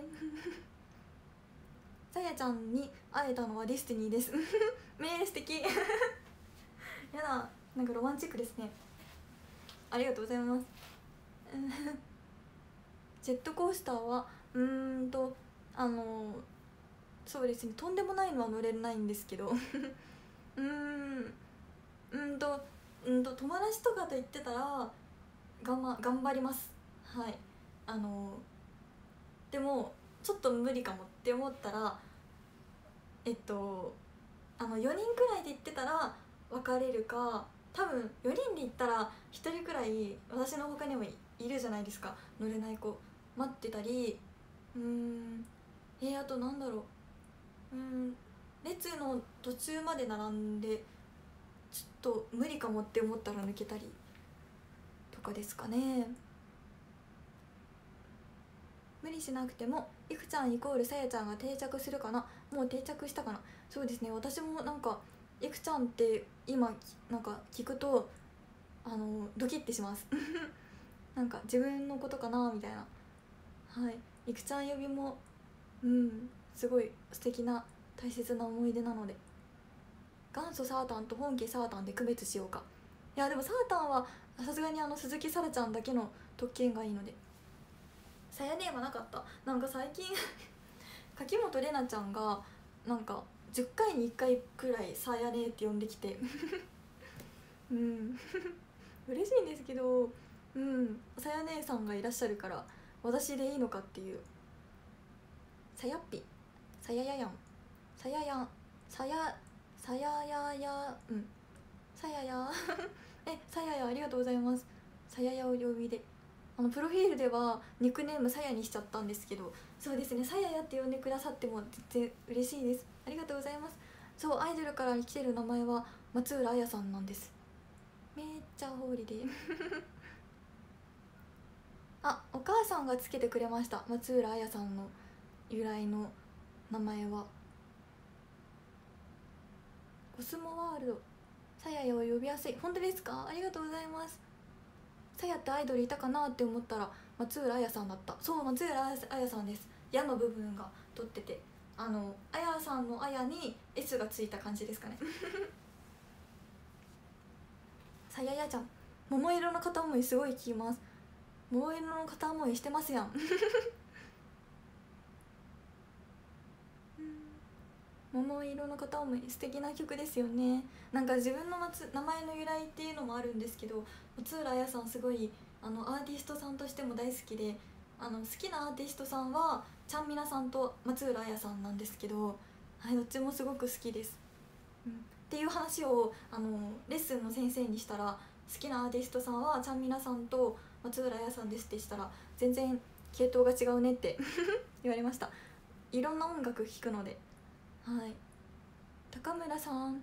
さやちゃんに会えたのはディスティニーです素敵やだ、なんかロマンチックですね。ありがとうございますジェットコースターはそうですね、とんでもないのは乗れないんですけど友達とかと言ってたら頑張ります。はい。でもちょっと無理かもって思ったら4人くらいで行ってたら別れるか、多分4人で行ったら1人くらい私の他にもいるじゃないですか、乗れない子待ってたり、あとなんだろう、列の途中まで並んでちょっと無理かもって思ったら抜けたりとかですかね。無理しなくてもいくちゃんイコールさやちゃんが定着するかな。もう定着したかな。そうですね、私もなんかいくちゃんって今なんか聞くとドキッてしますなんか自分のことかなみたいな。はい、いくちゃん呼びもすごい素敵な大切な思い出なので、元祖サータンと本家サータンで区別しようか。いやでもサータンはさすがに鈴木さらちゃんだけの特権がいいので。さやねえはなかった。なんか最近柿本玲奈ちゃんがなんか10回に1回くらいさやねえって呼んできて嬉しいんですけど、さや姉さんがいらっしゃるから私でいいのかっていう。さやっぴ、さやややん、さややん、さややや、さややさややありがとうございます。さややを呼びでプロフィールではニックネームさやにしちゃったんですけど、そうですね、さややって呼んでくださっても全然嬉しいです。ありがとうございます。そう、アイドルから来てる名前は松浦綾さんなんです。めっちゃホーリでお母さんがつけてくれました。松浦綾さんの由来の名前はコスモワールド。さややを呼びやすい。本当ですか？ありがとうございます。さやってアイドルいたかなって思ったら松浦綾さんだった。そう、松浦綾さんです。矢の部分が取ってて、綾さんの綾に S がついた感じですかねさややちゃん、桃色の片思いすごい聞きます。桃色の片思いしてますやん桃色の片思い素敵な曲ですよね。なんか自分の名前の由来っていうのもあるんですけど、松浦綾さんすごいアーティストさんとしても大好きで、好きなアーティストさんはちゃんみなさんと松浦綾さんなんですけど、はい、どっちもすごく好きです、っていう話をレッスンの先生にしたら、好きなアーティストさんはちゃんみなさんと松浦綾さんですってしたら、全然系統が違うねって言われました。いろんな音楽聴くので。はい、高村さん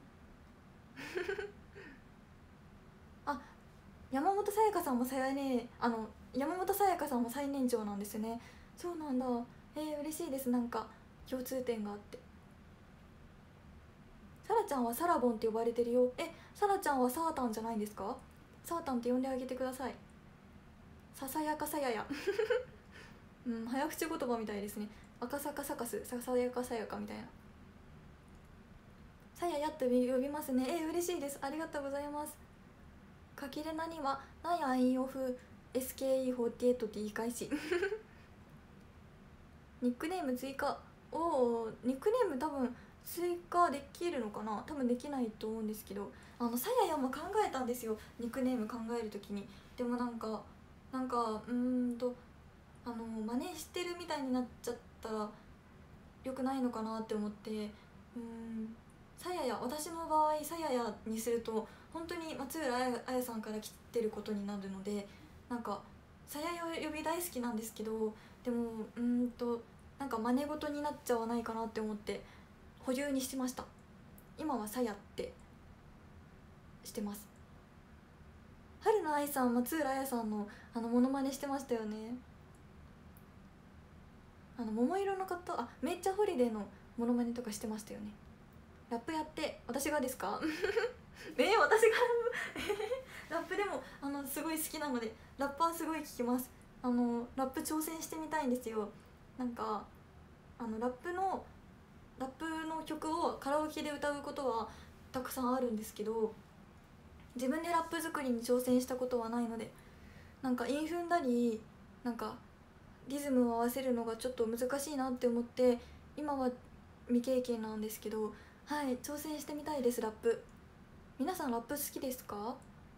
山本さやかさんも山本さやかさんも最年長なんですね。そうなんだ。嬉しいです。なんか共通点があって。さらちゃんはサラボンって呼ばれてるよ。さらちゃんはサータンじゃないんですか？サータンって呼んであげてください。ささやかさやや早口言葉みたいですね。赤坂サカス、ささやかさやかみたいな。さややって呼びますね。嬉しいです。ありがとうございます。かきれなにはなんやインオフ SKE48 って言い返しニックネーム追加。ニックネーム多分追加できるのかな。多分できないと思うんですけど、さややも考えたんですよ、ニックネーム考えるときに。でもなんか真似してるみたいになっちゃったらよくないのかなって思って、さやや、私の場合さややにすると本当に松浦綾さんから来てることになるので、なんかさやや呼び大好きなんですけど、でもなんか真似事になっちゃわないかなって思って保留にしてました。今はさやってしてます。春菜愛さん、松浦綾さんのモノマネしてましたよね。 桃色の方、めっちゃホリデーのモノマネとかしてましたよね。ラップやって。私がですか？私がラップでもすごい好きなので、ラッパーすごい聞きます。ラップ挑戦してみたいんですよ。なんかラップの曲をカラオケで歌うことはたくさんあるんですけど、自分でラップ作りに挑戦したことはないので、なんか韻踏んだりなんかリズムを合わせるのがちょっと難しいなって思って、今は未経験なんですけど、はい、挑戦してみたいです。ラップ、皆さんラップ好きですか？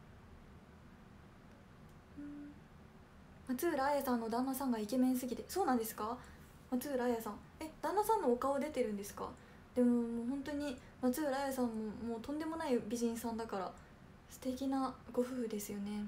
松浦綾さんの旦那さんがイケメンすぎて。そうなんですか？松浦綾さん、旦那さんのお顔出てるんですか？でももう本当に松浦綾さんももうとんでもない美人さんだから、素敵なご夫婦ですよね。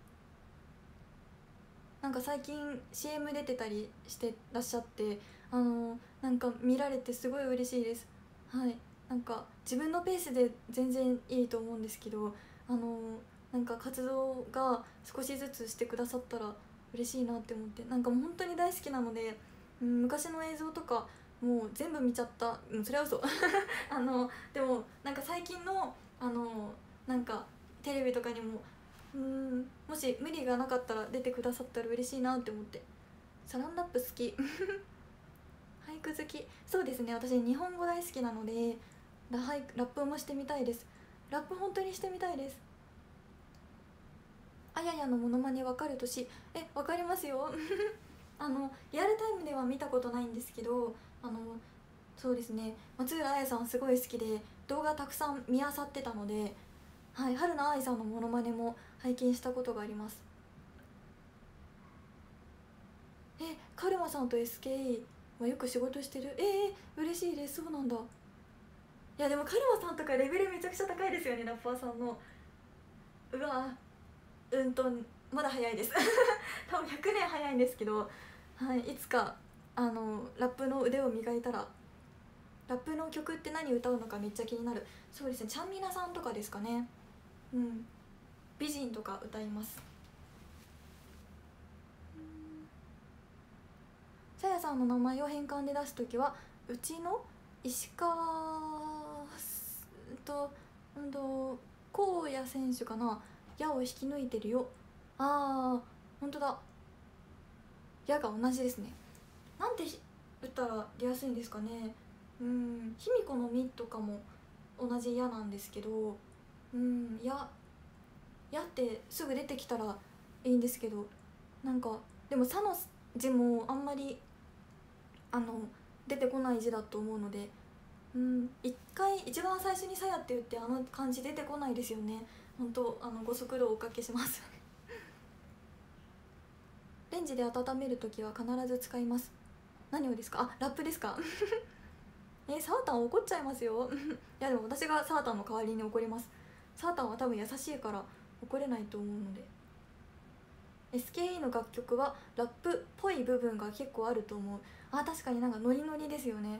なんか最近 CM 出てたりしてらっしゃって、なんか見られてすごい嬉しいです。はい、なんか自分のペースで全然いいと思うんですけど、なんか活動が少しずつしてくださったら嬉しいなって思って、なんかもう本当に大好きなので、昔の映像とかもう全部見ちゃった。それは嘘でもなんか最近のなんかテレビとかにももし無理がなかったら出てくださったら嬉しいなって思って。サランラップ好き。俳句好き。そうですね、私日本語大好きなのでラップもしてみたいです。ラップ本当にしてみたいです。あややのモノマネわかる年。わかりますよ。リアルタイムでは見たことないんですけど、そうですね、松浦綾さんすごい好きで動画たくさん見漁ってたので、はい、春菜愛さんのモノマネも拝見したことがあります。カルマさんと SKE はよく仕事してる。嬉しいです。そうなんだ。いやでもカルマさんとかレベルめちゃくちゃ高いですよね、ラッパーさんの。うわ、まだ早いです。多分100年早いんですけど、はい、いつかラップの腕を磨いたら。ラップの曲って何歌うのかめっちゃ気になる。そうですね、ちゃんみなさんとかですかね。美人とか歌います。さやさんの名前を変換で出すときは、うちの石川荒野選手かな、矢を引き抜いてるよ。本当だ、矢が同じですね。なんて打ったら出やすいんですかね。卑弥呼の実とかも同じ矢なんですけど、矢ってすぐ出てきたらいいんですけど、なんかでも「さ」の字もあんまり出てこない字だと思うので、一番最初に「さや」って言って漢字出てこないですよね。本当ご足労おかけします。レンジで温めるときは必ず使います。何をですか？ラップですか？サータン怒っちゃいますよ。いやでも私がサータンの代わりに怒ります。サータンは多分優しいから怒れないと思うので。SKE の楽曲はラップっぽい部分が結構あると思う。確かになんかノリノリですよね。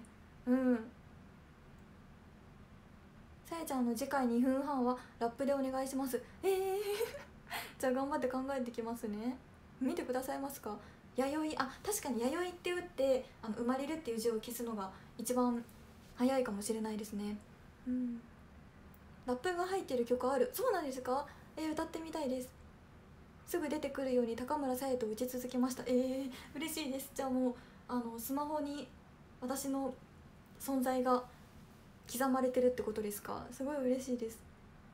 さやちゃんの次回2分半はラップでお願いします。じゃあ頑張って考えてきますね。見てくださいますか？弥生、確かに弥生って打って生まれるっていう字を消すのが一番早いかもしれないですね。ラップが入ってる曲ある。そうなんですか？歌ってみたいです。すぐ出てくるように高村沙耶と打ち続けました。嬉しいです。じゃあもうスマホに私の存在が刻まれてるってことですか？すごい嬉しいです。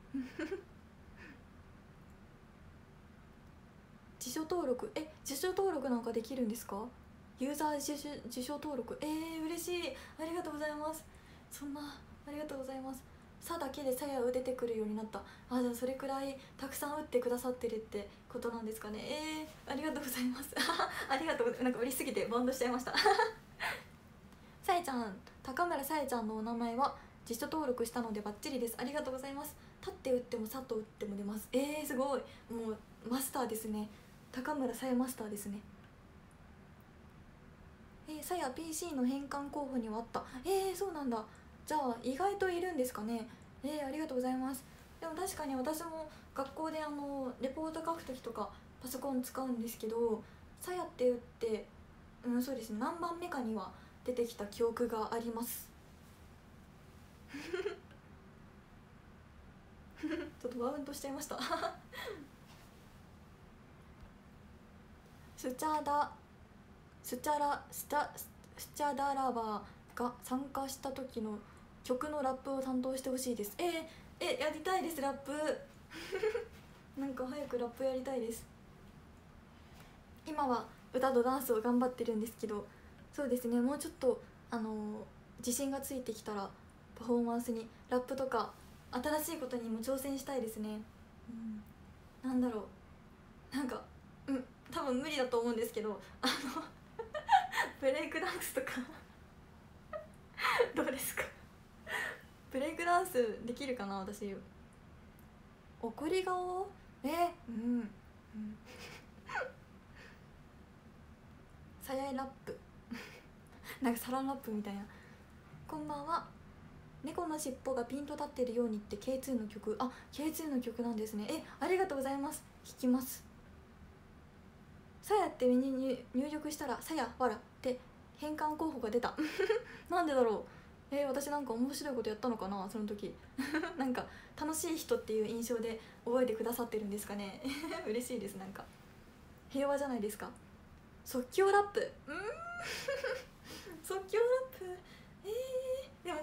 辞書登録、辞書登録なんかできるんですか？ユーザー辞書登録、嬉しい。ありがとうございます。そんな、ありがとうございます。さだけでさやを出てくるようになった。じゃあそれくらいたくさん打ってくださってるってことなんですかね。ありがとうございます。ありがとう。なんか嬉しすぎてバンドしちゃいました。さやちゃん、高村さやちゃんのお名前は辞書登録したのでバッチリです。ありがとうございます。立って打ってもさっと打っても出ます。すごい。もうマスターですね。高村さやマスターですね。さや PC の変換候補にはあった。そうなんだ。じゃあ意外といるんですかね。ありがとうございます。でも確かに私も学校でレポート書く時とかパソコン使うんですけど、さやって打ってそうですね、何番目かには出てきた記憶がありますちょっとバウンドしちゃいましたスチャダラバーが参加した時の曲のラップを担当してほしいです。やりたいです、ラップなんか早くラップやりたいです。今は歌とダンスを頑張ってるんですけど、そうですね、もうちょっと自信がついてきたらパフォーマンスにラップとか新しいことにも挑戦したいですね。なんだろう、なんか多分無理だと思うんですけど、ブレイクダンスとかどうですかブレイクダンスできるかな私。怒り顔さやいラップなんかサランラップみたいな。こんばんは。猫の尻尾がピンと立ってるようにって K2 の曲。K2 の曲なんですね。ありがとうございます。聞きます。さやってに入力したらさやわらって変換候補が出たなんでだろう。私なんか面白いことやったのかなその時なんか楽しい人っていう印象で覚えてくださってるんですかね嬉しいです。なんか平和じゃないですか。即興ラップ即興ラップでも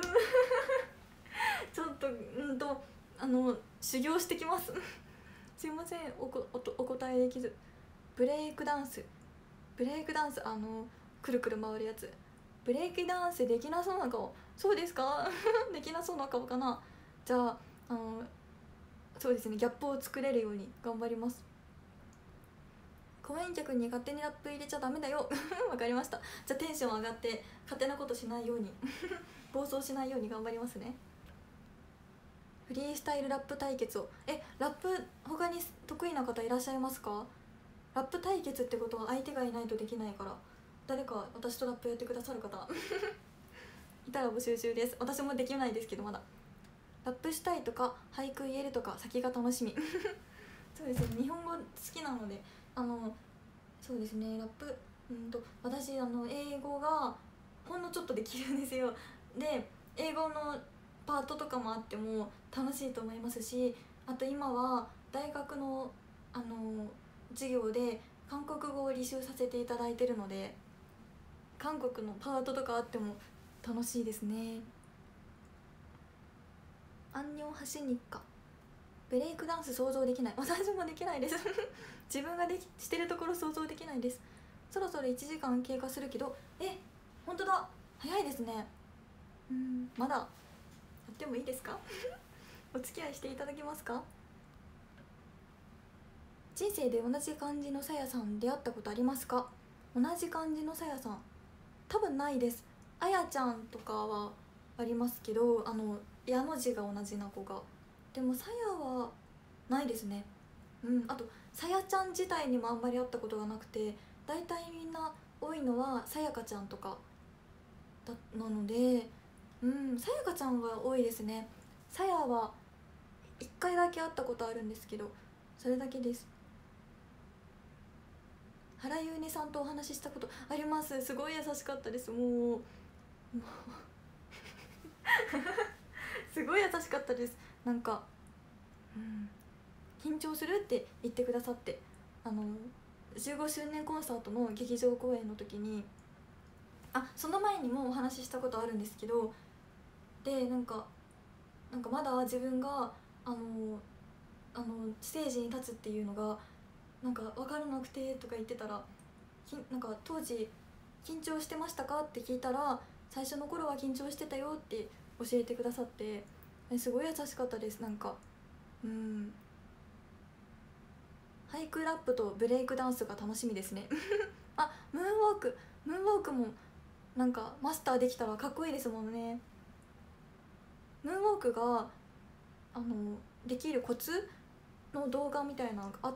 ちょっと修行してきますすいません、お答えできず。ブレイクダンスくるくる回るやつ。ブレイクダンスできなそうな顔。そうですかできなそうな顔かな。じゃあそうですね、ギャップを作れるように頑張ります。公演客に勝手にラップ入れちゃダメだよわかりました。じゃあテンション上がって勝手なことしないように暴走しないように頑張りますね。フリースタイルラップ対決をラップ他に得意な方いらっしゃいますか？ラップ対決ってことは相手がいないとできないから、誰か私とラップやってくださる方いたら募集中です。私もできないですけどまだ。ラップしたいとか俳句言えるとか先が楽しみそうですね、日本語好きなのでそうですね、ラップ私英語がほんのちょっとできるんですよ。で英語のパートとかもあっても楽しいと思いますし、あと今は大学の授業で韓国語を履修させていただいてるので、韓国のパートとかあっても楽しいですね。アンニョンハシニッカ。ブレイクダンス想像できない。私もできないです自分がしてるところ想像できないです。そろそろ1時間経過するけど、本当だ、早いですね。まだやってもいいですかお付き合いしていただけますか？人生で同じ感じのさやさん出会ったことありますか？同じ感じのさやさん多分ないです。あやちゃんとかはありますけど、矢の字が同じな子が。でもさやはないですね。あとさやちゃん自体にもあんまり会ったことがなくて、大体みんな多いのはさやかちゃんとかなので、さやかちゃんは多いですね。さやは1回だけ会ったことあるんですけど、それだけです。原ゆうねさんとお話ししたことあります。すごい優しかったです。もうすごい優しかったです。なんか、緊張するって言ってくださって、15周年コンサートの劇場公演の時に、その前にもお話ししたことあるんですけど、でなんかまだ自分がステージに立つっていうのがなんか分からなくてとか言ってたら、なんか当時緊張してましたかって聞いたら、最初の頃は緊張してたよって教えてくださって、すごい優しかったです。なんか俳句ラップとブレイクダンスが楽しみですねムーンウォークもなんかマスターできたらかっこいいですもんね。ムーンウォークができるコツの動画みたいなのがあって、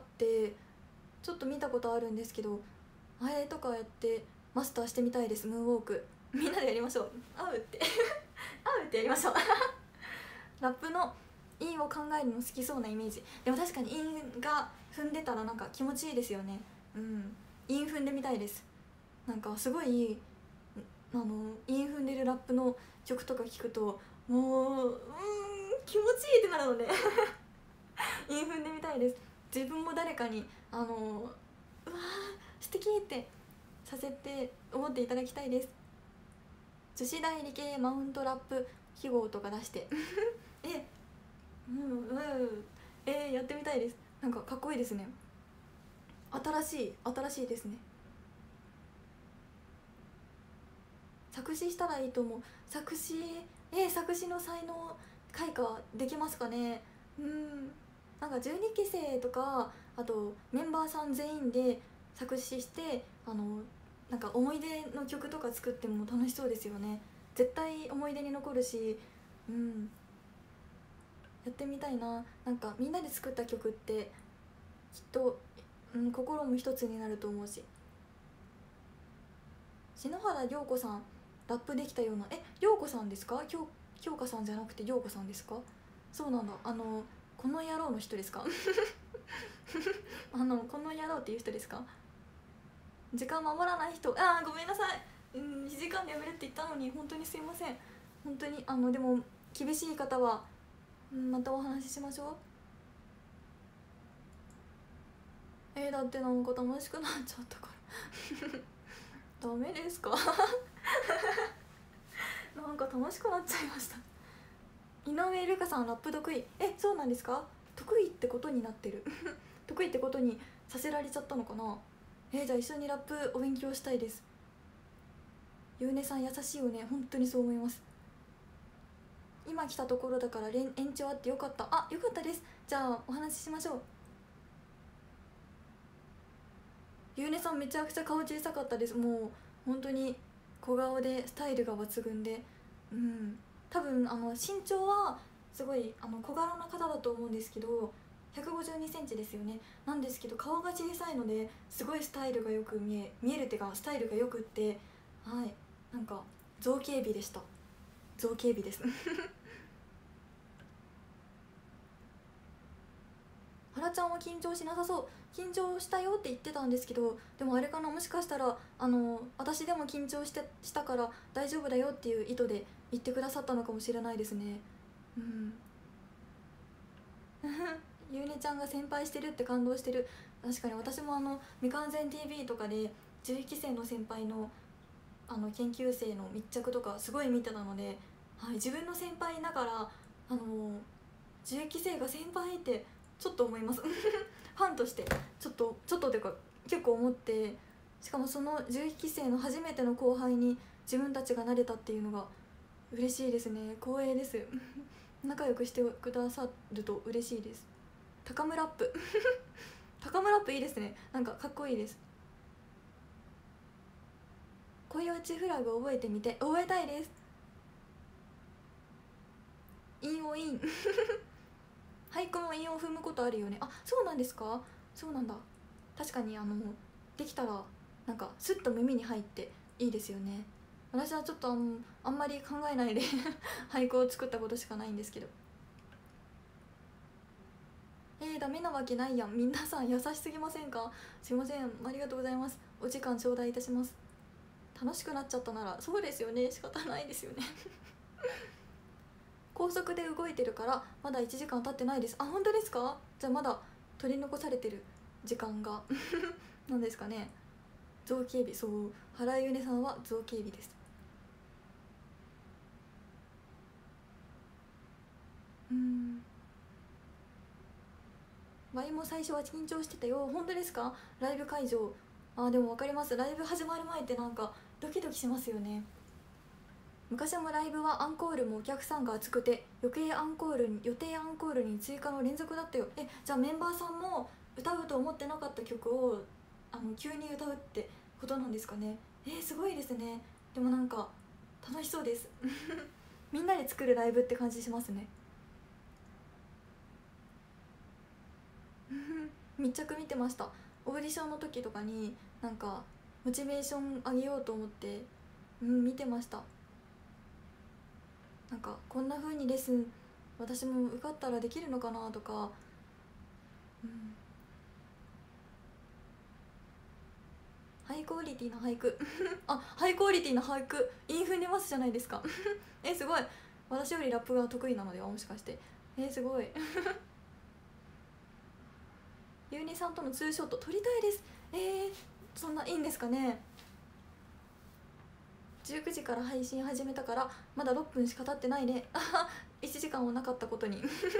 ちょっと見たことあるんですけど、あれとかやってマスターしてみたいです。ムーンウォークみんなでやりましょう。ってやりましょうラップの韻を考えるの好きそうなイメージ。でも確かに韻が踏んでたらなんか気持ちいいですよね。韻踏んでみたいです。 なんかすごい韻踏んでるラップの曲とか聞くともう気持ちいいってなるので韻踏んでみたいです。自分も誰かにうわー素敵ってさせて思っていただきたいです。女子大理系マウントラップ記号とか出してやってみたいです。なんかかっこいいですね。新しいですね。作詞したらいいと思う。作詞の才能開花できますかね。なんか12期生とかあとメンバーさん全員で作詞してなんか思い出の曲とか作っても楽しそうですよね。絶対思い出に残るし、やってみたいな。なんかみんなで作った曲ってきっと、心も一つになると思うし。篠原涼子さんラップできたような涼子さんですか？京香さんじゃなくて涼子さんですか？そうなんだ。この野郎の人ですか？この野郎っていう人ですか？時間守らない人、ごめんなさい。2時間でやめるって言ったのに本当にすいません。本当にでも厳しい方は、またお話ししましょう。だってなんか楽しくなっちゃったからダメですか？なんか楽しくなっちゃいました。井上瑠香さんラップ得意。そうなんですか？得意ってことになってる得意ってことにさせられちゃったのかな。じゃあ一緒にラップお勉強したいです。ゆうねさん優しいよね。本当にそう思います。今来たところだから延長あってよかった。よかったです。じゃあお話ししましょう。ゆうねさんめちゃくちゃ顔小さかったです。もう本当に小顔でスタイルが抜群で、多分身長はすごい小柄な方だと思うんですけど152センチですよね。なんですけど顔が小さいのですごいスタイルがよく見えるってかスタイルがよくって、なんか造形美でした。造形美です原ちゃんは緊張しなさそう。緊張したよって言ってたんですけど、でもあれかな、もしかしたら私でも緊張したから大丈夫だよっていう意図で言ってくださったのかもしれないですね。ゆうねちゃんが先輩してるって感動してる。確かに私も未完全 TV とかで11期生の先輩の研究生の密着とかすごい見てたので、自分の先輩ながら11期生が先輩ってちょっと思いますファンとしてちょっとというか結構思って、しかもその11期生の初めての後輩に自分たちがなれたっていうのが嬉しいですね。光栄です仲良くしてくださると嬉しいです。高村アップ高村アップいいですね。なんかかっこいいです。恋落ちフラグ覚えてみて。覚えたいです。韻を韻俳句も韻を踏むことあるよね。そうなんですか？そうなんだ。確かにできたらなんかスッと耳に入っていいですよね。私はちょっとあんまり考えないで俳句を作ったことしかないんですけど。ダメなわけないやん。皆さん優しすぎませんか？すいません、ありがとうございます。お時間頂戴いたします。楽しくなっちゃったならそうですよね、仕方ないですよね高速で動いてるからまだ1時間経ってないです。本当ですか？じゃあまだ取り残されてる時間がなんですかね。造形美、そう原ゆねさんは造形美です。ワイも最初は緊張してたよ。本当ですか？ライブ会場でも分かります。ライブ始まる前ってなんかドキドキしますよね。昔もライブはアンコールもお客さんが熱くて予定アンコールに追加の連続だったよ。じゃあメンバーさんも歌うと思ってなかった曲を急に歌うってことなんですかね。すごいですね。でもなんか楽しそうですみんなで作るライブって感じしますね密着見てました。オーディションの時とかになんかモチベーション上げようと思って見てました。なんかこんな風にレッスン私も受かったらできるのかなとか、 ハイクオリティな俳句あ、ハイクオリティな俳句韻踏んでますじゃないですかすごい。私よりラップが得意なのでは、もしかして。すごいゆうにさんとのツーショット撮りたいです。そんないいんですかね。19時から配信始めたからまだ6分しか経ってないね1時間はなかったことに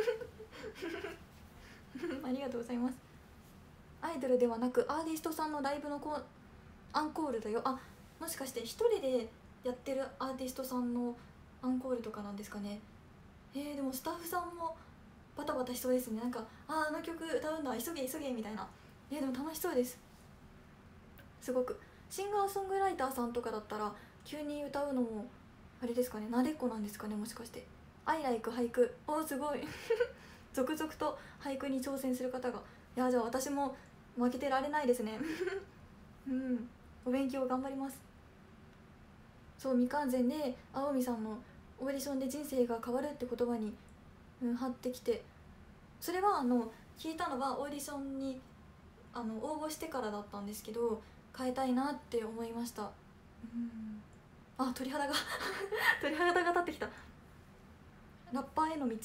ありがとうございます。アイドルではなくアーティストさんのライブのアンコールだよ。あ、もしかして一人でやってるアーティストさんのアンコールとかなんですかね。でもスタッフさんもバタバタしそうですね。なんかあの曲歌うんだ、急げ急げみたいな。でも楽しそうです。すごくシンガーソングライターさんとかだったら急に歌うのもあれですかね、なでっこなんですかね、もしかして。I like 俳句、すごい続々と俳句に挑戦する方が。いや、じゃあ私も負けてられないですねお勉強頑張ります。そう、未完全で青海さんのオーディションで人生が変わるって言葉に、張ってきて、それは聞いたのはオーディションに応募してからだったんですけど、変えたいなって思いました。鳥肌が鳥肌が立ってきた。ラッパーへの道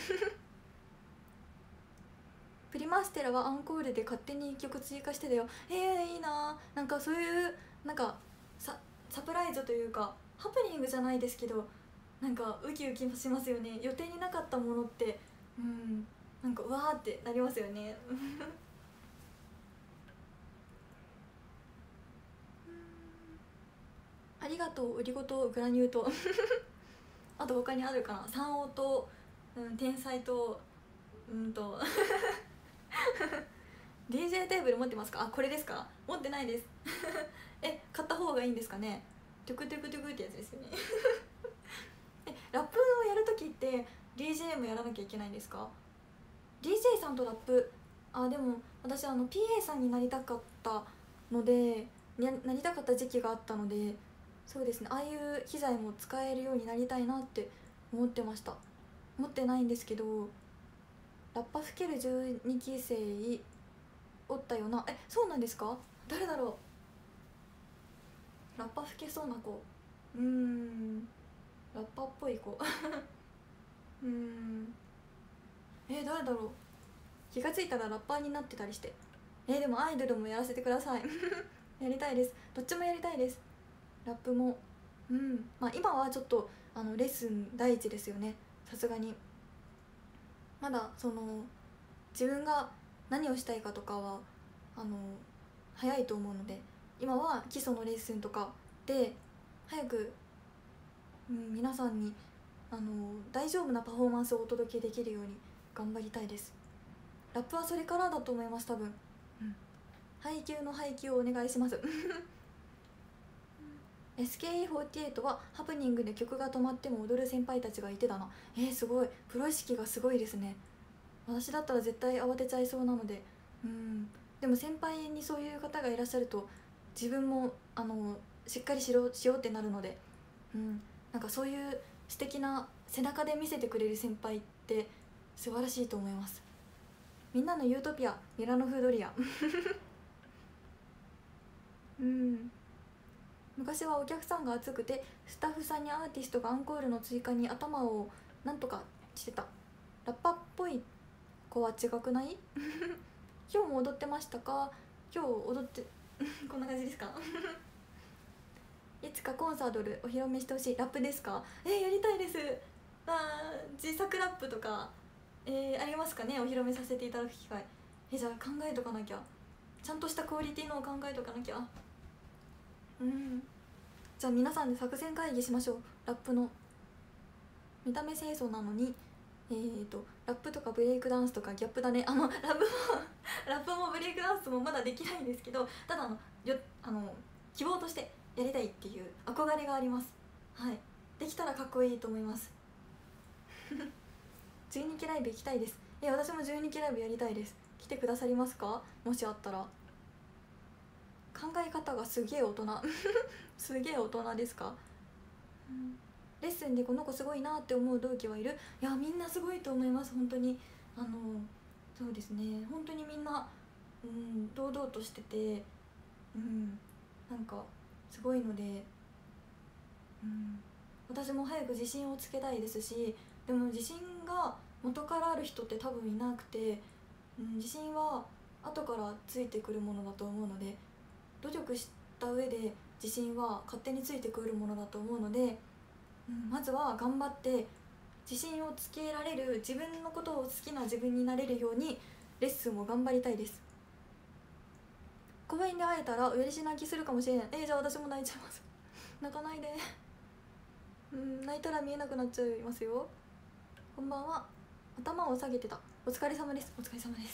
プリマステラはアンコールで勝手に1曲追加してだよ。いいな。なんかそういうなんかサプライズというかハプニングじゃないですけど、なんかウキウキしますよね。予定になかったものってなんかうわーってなりますよねありがとう、売りごとグラニュー糖あと他にあるかな。三王と、天才とDJ テーブル持ってますか。これですか。持ってないです買った方がいいんですかね。トゥクトゥクトゥクってやつですよねラップをやるときって DJ もやらなきゃいけないんですか。 DJ さんとラップ、でも私PA さんになりたかったので、なりたかった時期があったので、そうですね、ああいう機材も使えるようになりたいなって思ってました。持ってないんですけど、ラッパ吹ける12期生おったよな。そうなんですか。誰だろう。ラッパ吹けそうな子、ラッパっぽい子誰だろう。気がついたらラッパーになってたりして。でもアイドルもやらせてくださいやりたいです。どっちもやりたいです。ラップも今はちょっとレッスン第一ですよね、さすがに。まだ自分が何をしたいかとかは早いと思うので、今は基礎のレッスンとかで早く、皆さんに大丈夫なパフォーマンスをお届けできるように頑張りたいです。ラップはそれからだと思います、多分。配給の配給をお願いしますSKE48 はハプニングで曲が止まっても踊る先輩たちがいてだな。すごい、プロ意識がすごいですね。私だったら絶対慌てちゃいそうなので。でも先輩にそういう方がいらっしゃると自分もしっかりしようってなるので、なんかそういう素敵な背中で見せてくれる先輩って素晴らしいと思います。みんなのユートピア、ミラノフードリア昔はお客さんが熱くてスタッフさんにアーティストがアンコールの追加に頭をなんとかしてた。ラッパっぽい子は違くない今日も踊ってましたか。今日踊ってこんな感じですかいつかコンサートでお披露目してほしい。ラップですか。やりたいです。自作ラップとか、ありますかね、お披露目させていただく機会。じゃあ考えとかなきゃ。ちゃんとしたクオリティのを考えとかなきゃ。じゃあ皆さんで作戦会議しましょう。ラップの見た目清楚なのにラップとかブレイクダンスとかギャップだね。ラップもラップもブレイクダンスもまだできないんですけど、ただ希望としてやりたいっていう憧れがあります。できたらかっこいいと思います12期ライブ行きたいです。私も12期ライブやりたいです。来てくださりますか、もしあったら。考え方がすげえ大人すげえ大人ですか。レッスンでこの子すごいなって思う同期はいる。いや、みんなすごいと思います、本当に。そうですね、本当にみんな堂々としてて、 なんかすごいので、私も早く自信をつけたいですし、でも自信が元からある人って多分いなくて、自信は後からついてくるものだと思うので、努力した上で自信は勝手についてくるものだと思うので、まずは頑張って自信をつけられる、自分のことを好きな自分になれるようにレッスンを頑張りたいです。公園で会えたら嬉し泣きするかもしれない。じゃあ私も泣いちゃいます。泣かないで。泣いたら見えなくなっちゃいますよ。こんばんは。頭を下げてた。お疲れ様です。お疲れ様です。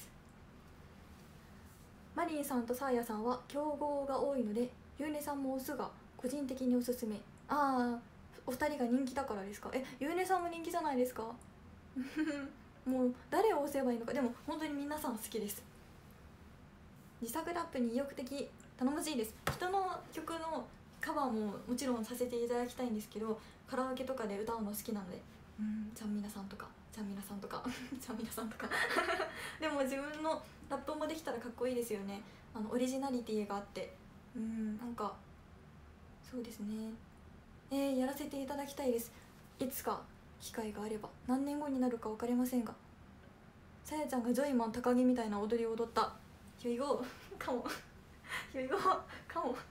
マリンさんとサーヤさんは競合が多いので、ゆうねさんもオスが個人的におすすめ。お二人が人気だからですか？ゆうねさんも人気じゃないですか？もう誰を押せばいいのか。でも本当に皆さん好きです。自作ラップに意欲的、頼もしいです。人の曲のカバーももちろんさせていただきたいんですけど、カラオケとかで歌うの好きなので、ちゃんみなさんとかちゃんみなさんとかちゃんみなさんとかでも自分のラップもできたらかっこいいですよね。オリジナリティがあって、なんかそうですね。やらせていただきたいです。いつか機会があれば。何年後になるか分かりませんが、さやちゃんがジョイマン高木みたいな踊りを踊った。ヒュイゴーかもヒュイゴーかも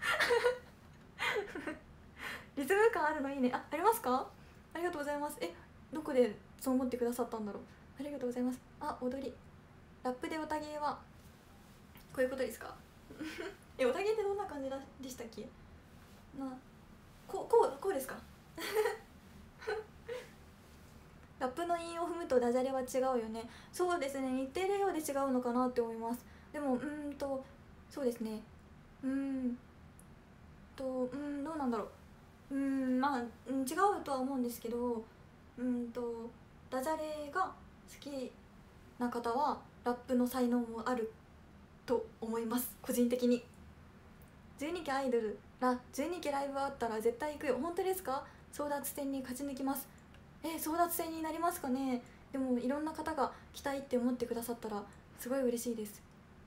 リズム感あるのいいね。ありますか？ありがとうございます。どこでそう思ってくださったんだろう。ありがとうございます。踊り、ラップでオタゲーはこういうことですか？オタゲーってどんな感じでしたっけ？こうですか？ラップの韻を踏むとダジャレは違うよね。そうですね、似てるようで違うのかなって思います。でもそうですね、どうなんだろう。違うとは思うんですけど、ダジャレが好きな方はラップの才能もあると思います、個人的に。12期アイドルら12期ライブあったら絶対行くよ。本当ですか？争奪戦に勝ち抜きます。争奪戦になりますかね。でもいろんな方が来たいって思ってくださったらすごい嬉しいです。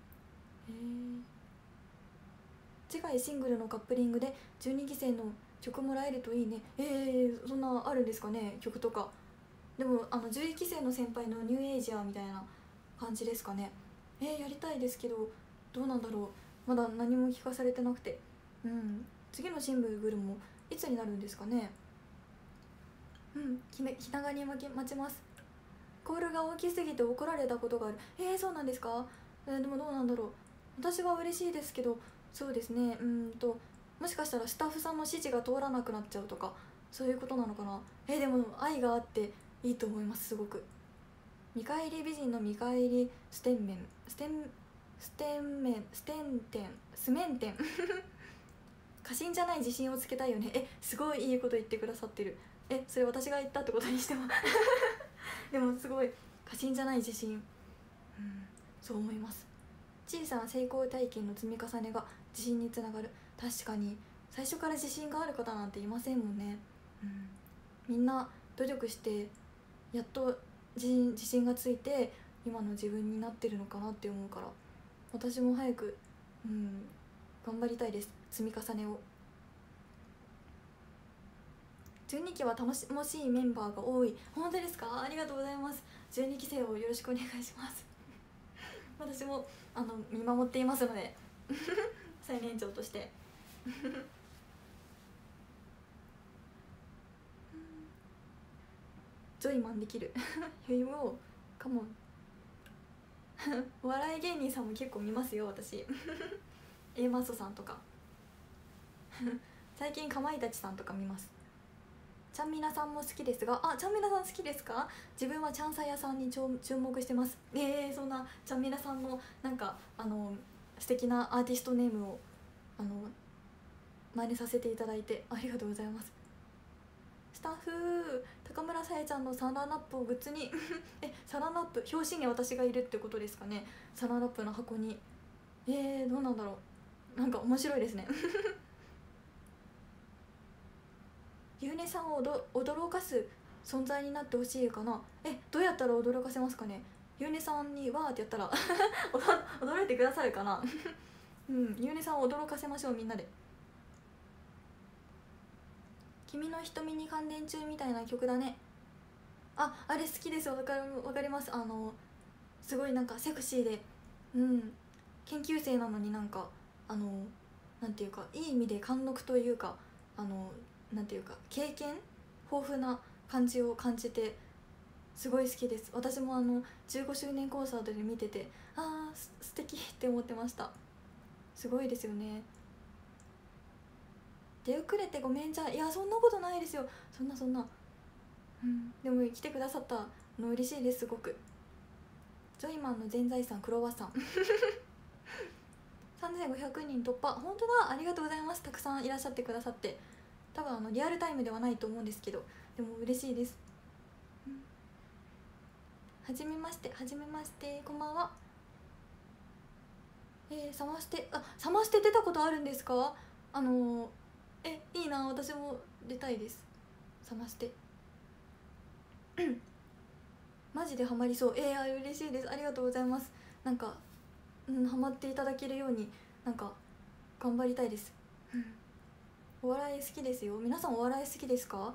次回シングルのカップリングで12期生の曲もらえるといいね。そんなあるんですかね、曲とか。でも11期生の先輩のニューエイジャーみたいな感じですかね。やりたいですけど、どうなんだろう。まだ何も聞かされてなくて。次のシングルもいつになるんですかね。気長に待ちます。コールが大きすぎて怒られたことがある。そうなんですか？でもどうなんだろう。私は嬉しいですけど、そうですね、もしかしたらスタッフさんの指示が通らなくなっちゃうとか、そういうことなのかな。でも愛があっていいと思います。すごく見返り美人の見返りスメンテン過信じゃない自信をつけたいよね。すごいいいこと言ってくださってる。それ私が言ったってことにしてもでもすごい過信じゃない自信、そう思います。小さな成功体験の積み重ねが自信につながる。確かに最初から自信がある方なんていませんもんね。みんな努力してやっと自信がついて今の自分になってるのかなって思うから、私も早く頑張りたいです。積み重ねを。12期は楽しいメンバーが多い。本当ですか？ありがとうございます。12期生をよろしくお願いします私も見守っていますので最年長としてジョイマンできる余裕をカモンお笑い芸人さんも結構見ますよ私A マッソさんとか最近かまいたちさんとか見ます。ちゃんみなさんも好きですが、ちゃんみなさん好きですか？自分はちゃんさやさんに注目してます。そんなちゃんみなさんのなんか素敵なアーティストネームを真似させていただいてありがとうございます。スタッフ高村さやちゃんのサランラップをグッズにサランラップ表紙に私がいるってことですかね。サランラップの箱にどうなんだろう。なんか面白いですねゆうねさんを驚かす存在になってほしいかな。どうやったら驚かせますかね。ゆうねさんにわーってやったら驚いてくださるかなゆうねさんを驚かせましょう、みんなで。 君の瞳に関連中みたいな曲だね。あれ好きです。わかります。すごいなんかセクシーで、研究生なのになんかなんていうかいい意味で貫禄というかなんていうか経験豊富な感じを感じてすごい好きです。私も15周年コンサートで見てて素敵って思ってました。すごいですよね。出遅れてごめんじゃ。いやそんなことないですよ。そんなでも来てくださったの嬉しいです。すごく。ジョイマンの全財産クロワッサン3500人突破。本当だ、ありがとうございます。たくさんいらっしゃってくださって。多分リアルタイムではないと思うんですけど、でも嬉しいです。はじめまして、こんばんは。サマステ出たことあるんですか？いいな、私も出たいです。サマステマジでハマりそう。嬉しいです。ありがとうございます。なんかハマっていただけるようになんか頑張りたいです。お笑い好きですよ。皆さんお笑い好きですか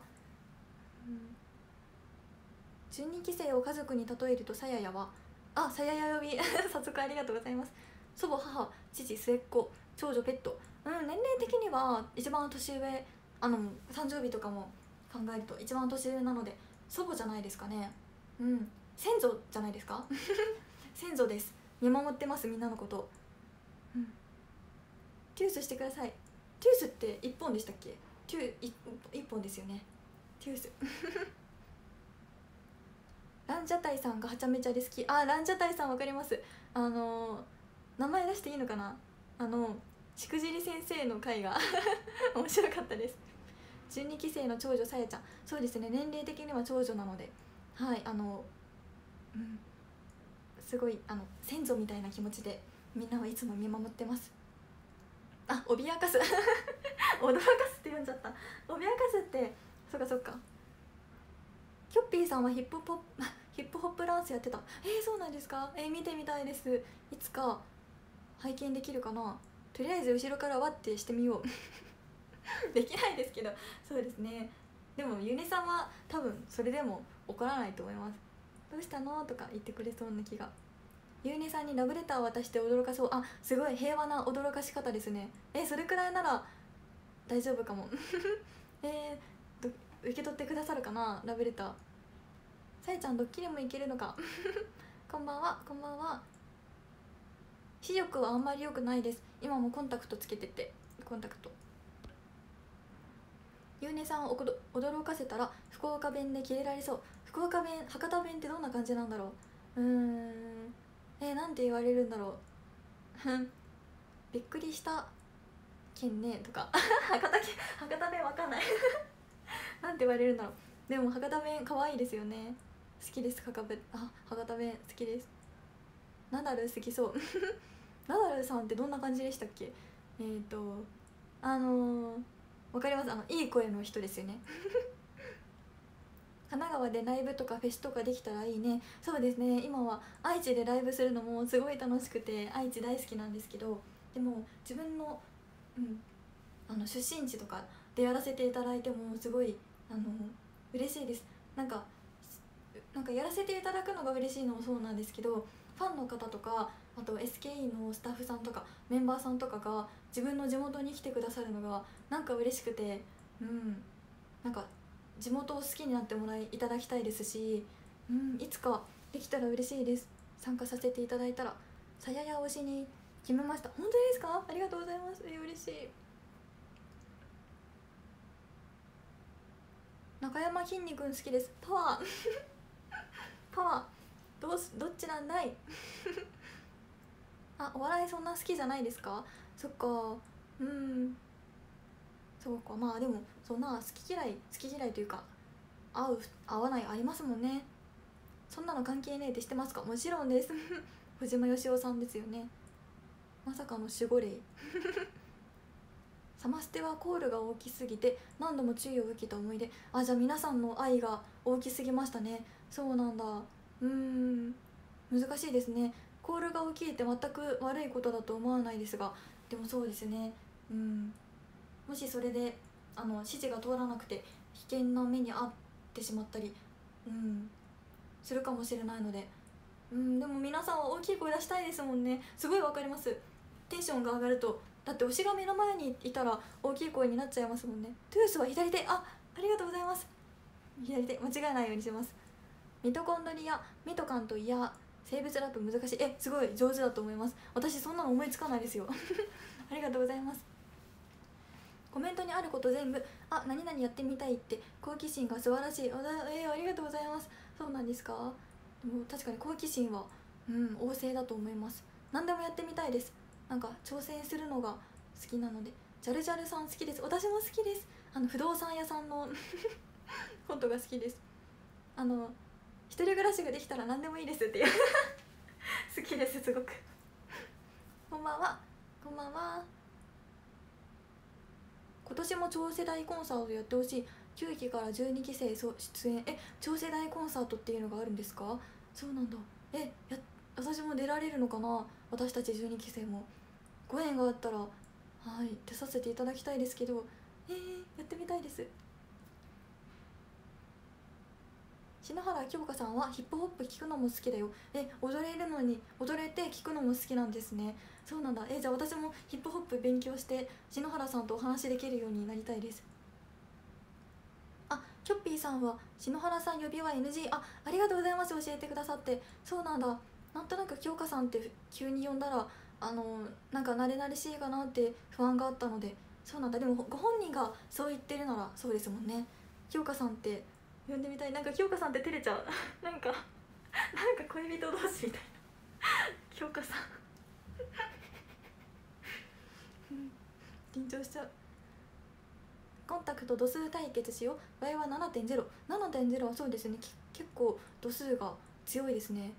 ？12期生を家族に例えるとさややはさやや呼び早速ありがとうございます。祖母、母、父、末っ子、長女、ペット。年齢的には一番年上、誕生日とかも考えると一番年上なので祖母じゃないですかね。先祖じゃないですか先祖です。見守ってます、みんなのこと。テュースしてください。テュースって1本でしたっけ？1本ですよね、テュースランジャタイさんがはちゃめちゃで好き。ランジャタイさんわかります。名前出していいのかな。しくじり先生の回が面白かったです。12期生の長女さやちゃん。そうですね、年齢的には長女なので、はいすごい先祖みたいな気持ちでみんなはいつも見守ってます。脅かす脅かすって読んじゃった。脅かすってそっか。キョッピーさんはヒップホップダンスやってた。そうなんですか。見てみたいです。いつか拝見できるかな。とりあえず後ろからワッてしてみようできないですけど。そうですね。でもゆねさんは多分それでも怒らないと思います。どうしたのとか言ってくれそうな気が。ゆうねさんにラブレターを渡して驚かそう。すごい平和な驚かし方ですね。それくらいなら大丈夫かも受け取ってくださるかな、ラブレター。さやちゃんドッキリもいけるのかこんばんは。視力はあんまり良くないです。今もコンタクトつけてて。ゆうねさんを驚かせたら福岡弁でキレられそう。福岡弁、博多弁ってどんな感じなんだろう。なんて言われるんだろうびっくりしたけんねとか博多弁わかんないなんて言われるんだろう。でも博多弁可愛いですよね。好きです。博多弁好きです。ナダル好きそうナダルさんってどんな感じでしたっけ？わかります。いい声の人ですよね神奈川でライブとかフェスとかできたらいいね。そうですね、今は愛知でライブするのもすごい楽しくて愛知大好きなんですけど、でも自分の、出身地とかでやらせていただいてもすごい嬉しいです。なんかやらせていただくのが嬉しいのもそうなんですけど、ファンの方とかあと SKE のスタッフさんとかメンバーさんとかが自分の地元に来てくださるのがなんか嬉しくて、なんか地元を好きになっていただきたいですし、いつかできたら嬉しいです。参加させていただいたら。さやや推しに決めました。本当ですか？ありがとうございます。嬉しい。中山きんに君好きです。パワーパワーどっちなんだいお笑いそんな好きじゃないですか？そっか。そうか。でもそんな好き嫌いというか合わないありますもんね。そんなの関係ねえって知ってますか？もちろんです小島よしおさんですよね。まさかの守護霊サマステはコールが大きすぎて何度も注意を受けた思い出。じゃあ皆さんの愛が大きすぎましたね。そうなんだ。難しいですね。コールが大きいって全く悪いことだと思わないですが、でもそうですね。もしそれで指示が通らなくて危険な目に遭ってしまったり、するかもしれないので、でも皆さんは大きい声出したいですもんね。すごいわかります。テンションが上がると、だって推しが目の前にいたら大きい声になっちゃいますもんね。トゥースは左手、ありがとうございます。左手間違えないようにします。ミトコンドリア、ミトカンとイヤー、生物ラップ難しい。すごい上手だと思います。私そんなの思いつかないですよありがとうございます。コメントにあること全部何々やってみたいって好奇心が素晴らしい。ありがとうございます。そうなんですか。でも確かに好奇心は旺盛だと思います。何でもやってみたいです。なんか挑戦するのが好きなので。ジャルジャルさん好きです。私も好きです。不動産屋さんのコントが好きです。一人暮らしができたら何でもいいですっていう好きです、すごくこんばんは。こんばんは。今年も超世代コンサートやってほしい。9期から12期生出演。超世代コンサートっていうのがあるんですか。そうなんだ。私も出られるのかな。私たち12期生もご縁があったら出させていただきたいですけど、やってみたいです。篠原京香さんはヒップホップ聴くのも好きだよ。踊れるのに踊れて聴くのも好きなんですね。そうなんだ。じゃあ私もヒップホップ勉強して篠原さんとお話できるようになりたいです。キョッピーさんは篠原さん呼びは NG。ありがとうございます、教えてくださって。そうなんだ。なんとなく京香さんって急に呼んだらなんか慣れ慣れしいかなって不安があったので。そうなんだ。でもご本人がそう言ってるならそうですもんね。京香さんって呼んでみたい。なんか京香さんって照れちゃうなんか恋人同士みたいな京香さん緊張しちゃう。コンタクト度数対決しよう。場合は 7.0。 7.0 はそうですね、結構度数が強いですね。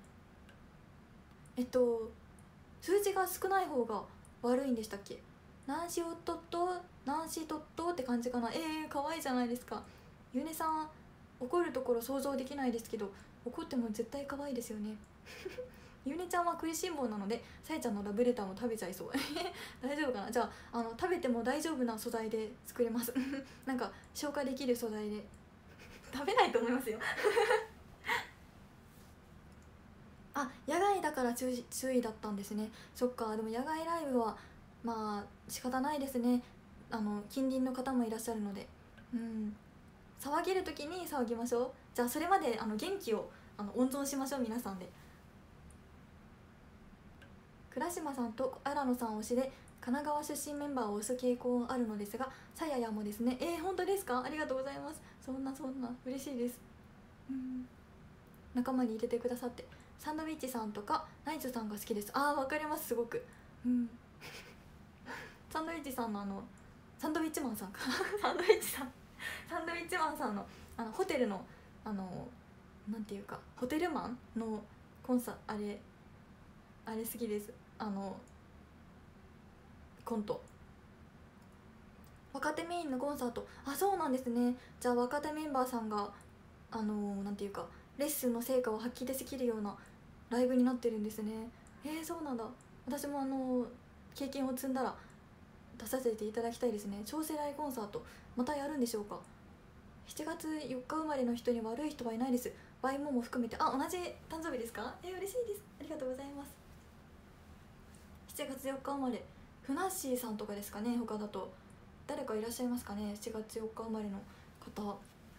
数字が少ない方が悪いんでしたっけ。ナンシオットットナンシトットって感じかな。可愛いじゃないですか。ゆねさん怒るところ想像できないですけど、怒っても絶対可愛いですよねゆねちゃんは食いしん坊なのでさやちゃんのラブレターも食べちゃいそう大丈夫かな。じゃあ食べても大丈夫な素材で作れますなんか消化できる素材で食べないと思いますよ野外だから注意だったんですね。そっか。でも野外ライブは仕方ないですね。近隣の方もいらっしゃるので。騒げる時に騒ぎましょう。じゃあそれまで元気を温存しましょう、皆さんで。倉島さんと荒野さん推しで神奈川出身メンバーを推す傾向があるのですが、さややもですね。本当ですか。ありがとうございます。そんな嬉しいです。仲間に入れてくださって。サンドウィッチさんとかナイツさんが好きです。わかります、すごく。サンドウィッチさんのサンドウィッチマンさんかサンドウィッチマンさんのホテルのなんていうか、ホテルマンのコンサあれ好きです。コント若手メインのコンサート。そうなんですね。じゃあ若手メンバーさんがなんていうかレッスンの成果を発揮できるようなライブになってるんですね。そうなんだ。私も経験を積んだら出させていただきたいですね。超世代コンサートまたやるんでしょうか。7月4日生まれの人に悪い人はいないです。バイモも含めて。同じ誕生日ですか。嬉しいです。ありがとうございます。7月4日生まれ、ふなっしーさんとかですかね。他だと誰かいらっしゃいますかね。7月4日生まれの方。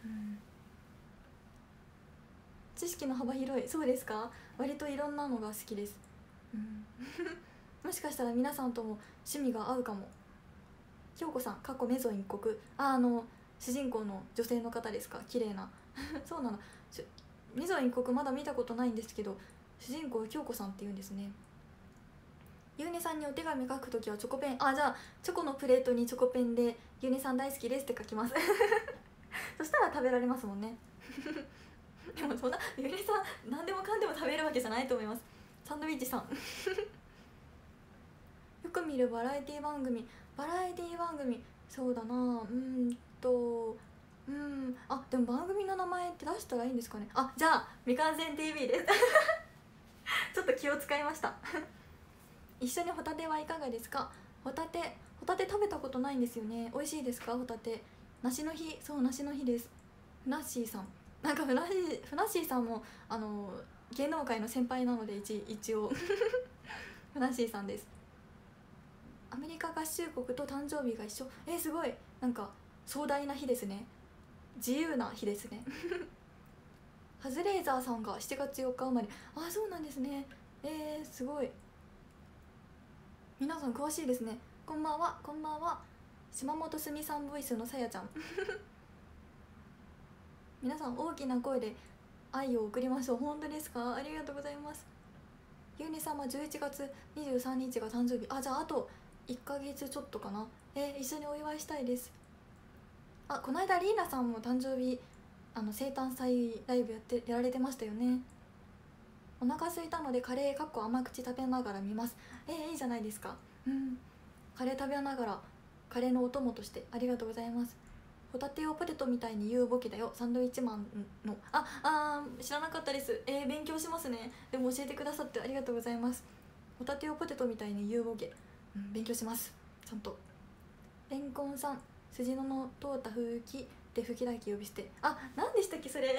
知識の幅広い。そうですか。割といろんなのが好きです。もしかしたら皆さんとも趣味が合うかも。ひょうこさんメゾン一国。主人公の女性の方ですか。綺麗なそうなの。メゾン一国まだ見たことないんですけど、主人公京子さんっていうんですね。ゆうねさんにお手紙書くときはチョコペン。じゃあチョコのプレートにチョコペンでゆうねさん大好きですって書きますそしたら食べられますもんねでもそんなゆうねさん何でもかんでも食べるわけじゃないと思います。サンドウィッチさんよく見るバラエティ番組。そうだな。でも番組の名前って出したらいいんですかね。じゃあ未完全 TV ですちょっと気を使いました一緒にホタテはいかがですか。ホタテ食べたことないんですよね。美味しいですかホタテ。 梨の日、そう梨の日です。ふなっしーさん、なんかふなっしーさんも芸能界の先輩なので一応ふなっしーさんです。アメリカ合衆国と誕生日が一緒、すごいなんか壮大な日ですね。自由な日ですねカズレーザーさんが7月4日生まれ。あ、そうなんですね。すごい、皆さん詳しいですね。こんばんは、こんばんは。島本すみさんボイスのさやちゃん皆さん大きな声で愛を送りましょう。本当ですか？ありがとうございます。ゆうねさんは11月23日が誕生日。あ、じゃああと1ヶ月ちょっとかな。一緒にお祝いしたいです。あ、この間リーナさんも誕生日生誕祭ライブやられてましたよね。お腹空いたのでカレー甘口食べながら見ます。いいじゃないですか。カレー食べながらカレーのお供としてありがとうございます。ホタテをポテトみたいに言うボケだよ、サンドイッチマンの。知らなかったです。勉強しますね。でも教えてくださってありがとうございます。ホタテをポテトみたいに言うボケ、勉強します、ちゃんと。レンコンさん、筋の通った吹きで吹きだけ呼び捨て。何でしたっけそれ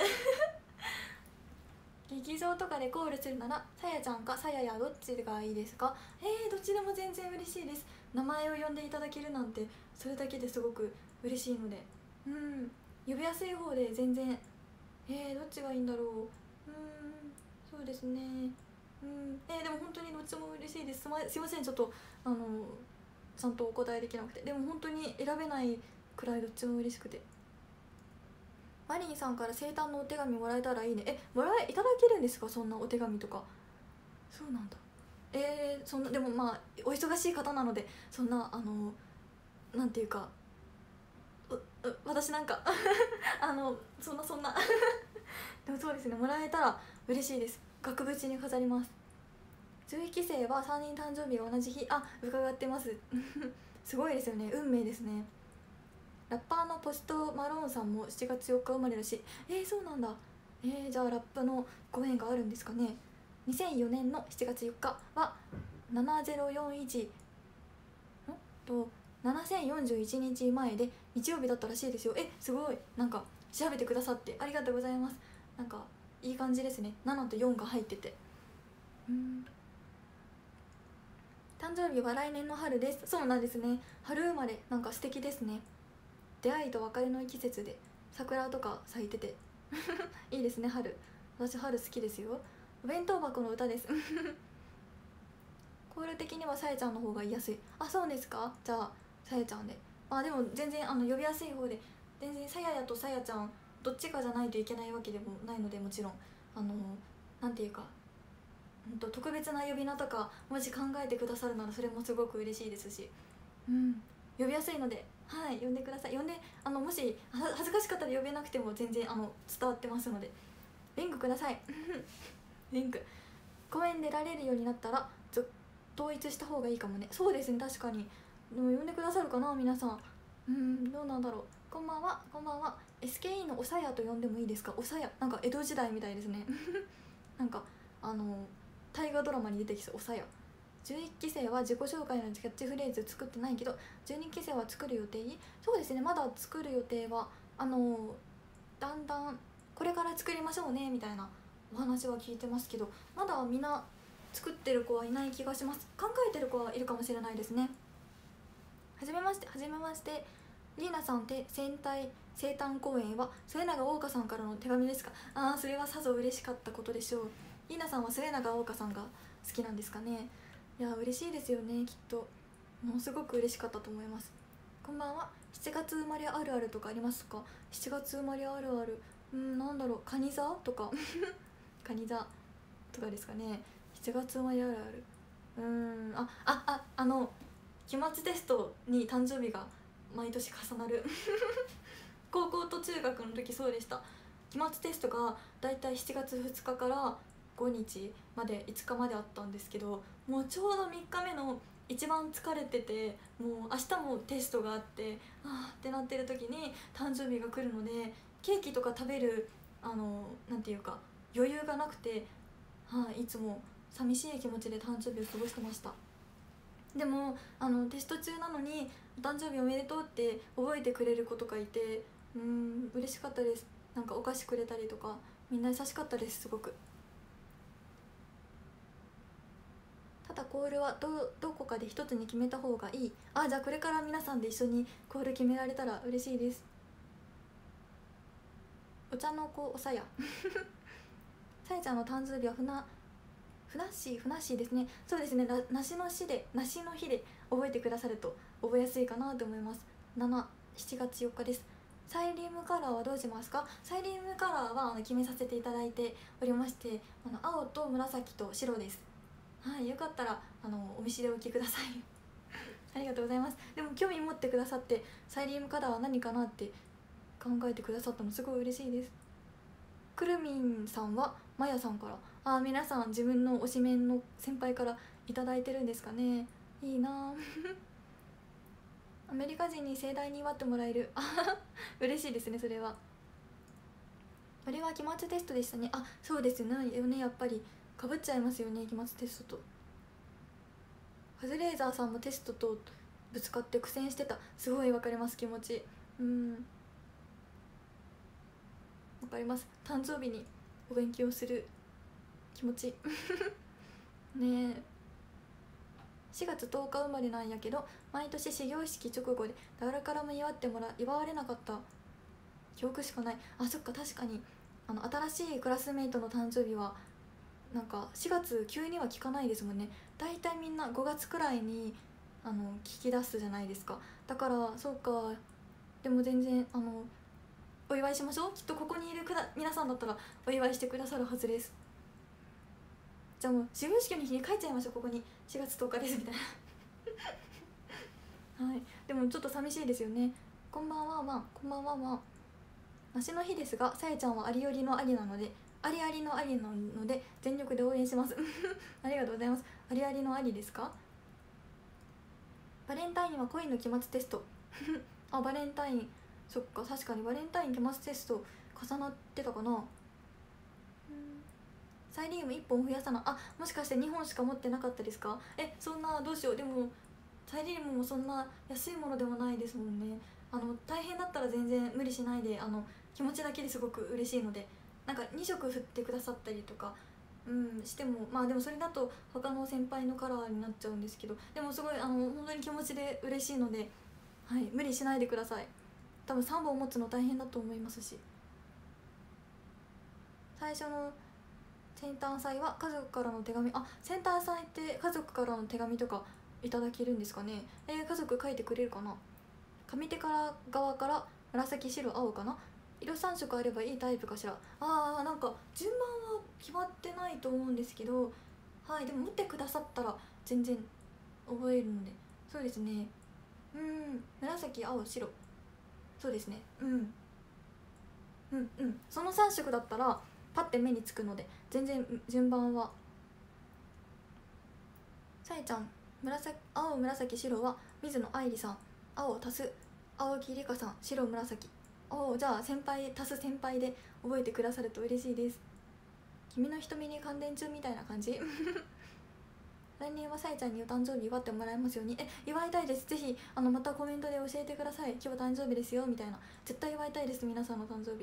劇場とかでコールするならさやちゃんかさややどっちがいいですか？どっちでも全然嬉しいです。名前を呼んでいただけるなんてそれだけですごく嬉しいので、呼びやすい方で全然。どっちがいいんだろう。そうですね。でも本当にどっちも嬉しいです。すいません、ちょっとちゃんとお答えできなくて。でも本当に選べないくらいどっちも嬉しくて。マリンさんから生誕のお手紙もらえたらいいね。いただけるんですか、そんなお手紙とか。そうなんだ。そんな、でもまあお忙しい方なので、そんななんていうか、私なんかそんなでもそうですね、もらえたら嬉しいです。額縁に飾ります。11期生は3人誕生日が同じ日。伺ってますすごいですよね、運命ですね。ラッパーのポストマローンさんも7月4日生まれだし。そうなんだ。じゃあラップのご縁があるんですかね。2004年の7月4日は7041と7041日前で日曜日だったらしいですよ。すごい、なんか調べてくださってありがとうございます。なんかいい感じですね。7と4が入ってて。誕生日は来年の春です。そうなんですね、春生まれ。なんか素敵ですね。出会いと別れの季節で桜とか咲いてていいですね、春。私春好きですよ。お弁当箱の歌ですコール的にはさやちゃんの方が言いやすい。そうですか。じゃあさやちゃんで。でも全然呼びやすい方で。全然さややとさやちゃんどっちかじゃないといけないわけでもないので、もちろんなんていうか、特別な呼び名とかもし考えてくださるならそれもすごく嬉しいですし、呼びやすいので、呼んでください。呼んでもし恥ずかしかったら呼べなくても全然伝わってますので、リンクくださいリンク。公演出られるようになったら統一した方がいいかもね。そうですね、確かに。でも呼んでくださるかな、皆さん。どうなんだろう。こんばんは、こんばんは。 SKE のおさやと呼んでもいいですか？おさや、なんか江戸時代みたいですねなんか大河ドラマに出てきそう、おさや。11期生は自己紹介のキャッチフレーズ作ってないけど12期生は作る予定。そうですね、まだ作る予定はだんだんこれから作りましょうねみたいなお話は聞いてますけど、まだみんな作ってる子はいない気がします。考えてる子はいるかもしれないですね。はじめまして、はじめまして。リーナさんって生誕公演は末永大岡さんからの手紙ですか？それはさぞ嬉しかったことでしょう。リーナさんは末永大岡さんが好きなんですかね。いや嬉しいですよね、きっと。ものすごく嬉しかったと思います。こんばんは。7月生まれあるあるとかありますか？7月生まれあるある、なんだろう、カニ座とかカニ座とかですかね。7月生まれあるある、期末テストに誕生日が毎年重なる高校と中学の時そうでした。期末テストがだいたい7月2日から5日まで5日まであったんですけど、もうちょうど3日目の一番疲れてて、もう明日もテストがあってってなってる時に誕生日が来るので、ケーキとか食べるなんていうか余裕がなくて、いつも寂しい気持ちで誕生日を過ごしてました。 でもテスト中なのに「お誕生日おめでとう」って覚えてくれる子とかいて、嬉しかったです。なんかお菓子くれたりとか、みんな優しかったです、すごく。ただコールはどこかで一つに決めた方がいい。あ、じゃあこれから皆さんで一緒にコール決められたら嬉しいです。お茶の子おさやさやちゃんの誕生日はふなっしーですね。そうですね、梨の日で覚えてくださると覚えやすいかなと思います。7月4日です。サイリウムカラーはどうしますか？サイリウムカラーは決めさせていただいておりまして、青と紫と白です。はい、よかったらお見知りおきくださいありがとうございます。でも興味持ってくださって、サイリウムカラーは何かなって考えてくださったのすごい嬉しいです。くるみんさんはまやさんから、皆さん自分の推しメンの先輩からいただいてるんですかね。いいなアメリカ人に盛大に祝ってもらえる嬉しいですね、それは。あれは期末テストでしたね。そうですね、やっぱりかぶっちゃいますよね、期末テストと。カズレーザーさんもテストとぶつかって苦戦してた。すごいわかります、気持ち。わかります。誕生日にお勉強する気持ちねえ。4月10日生まれなんやけど、毎年始業式直後で誰からも祝われなかった記憶しかない。そっか、確かに新しいクラスメイトの誕生日はなんか4月急には聞かないですもんね。だいたいみんな5月くらいに聞き出すじゃないですか。だからそうか。でも全然お祝いしましょう。きっとここにいる皆さんだったらお祝いしてくださるはずです。じゃあもう始業式の日に書いちゃいましょう、ここに4月10日ですみたいなはい。でもちょっと寂しいですよね。こんばんはワン、こんばんはワン。梨の日ですが、さやちゃんはありよりのありなので、ありありのありなので全力で応援しますありがとうございます。ありありのありですか？バレンタインは恋の期末テストバレンタイン、そっか、確かにバレンタイン期末テスト重なってたかな。サイリウム1本増やさな。もしかして2本しか持ってなかったですか？そんな、どうしよう。でもサイリウムもそんな安いものでもないですもんね。大変だったら全然無理しないで、気持ちだけですごく嬉しいので、なんか2色振ってくださったりとかしても、でもそれだと他の先輩のカラーになっちゃうんですけど、でもすごい本当に気持ちで嬉しいので、はい、無理しないでください。多分3本持つの大変だと思いますし。最初のセンター祭は家族からの手紙。センター祭って家族からの手紙とかいただけるんですかね。家族書いてくれるかな。上手から側から紫白青かな。色3色あればいいタイプかしら。なんか順番は決まってないと思うんですけど、はい。でも持ってくださったら全然覚えるので。そうですね。紫青白、そうですね。その3色だったらパッて目につくので全然順番は。さえちゃん、青紫白は水野愛理さん、青足す青木里香さん、白紫。じゃあ先輩足す先輩で覚えてくださると嬉しいです。君の瞳に感電中みたいな感じ来年はさえちゃんにお誕生日祝ってもらえますように。祝いたいです。ぜひまたコメントで教えてください。今日誕生日ですよみたいな。絶対祝いたいです、皆さんの誕生日。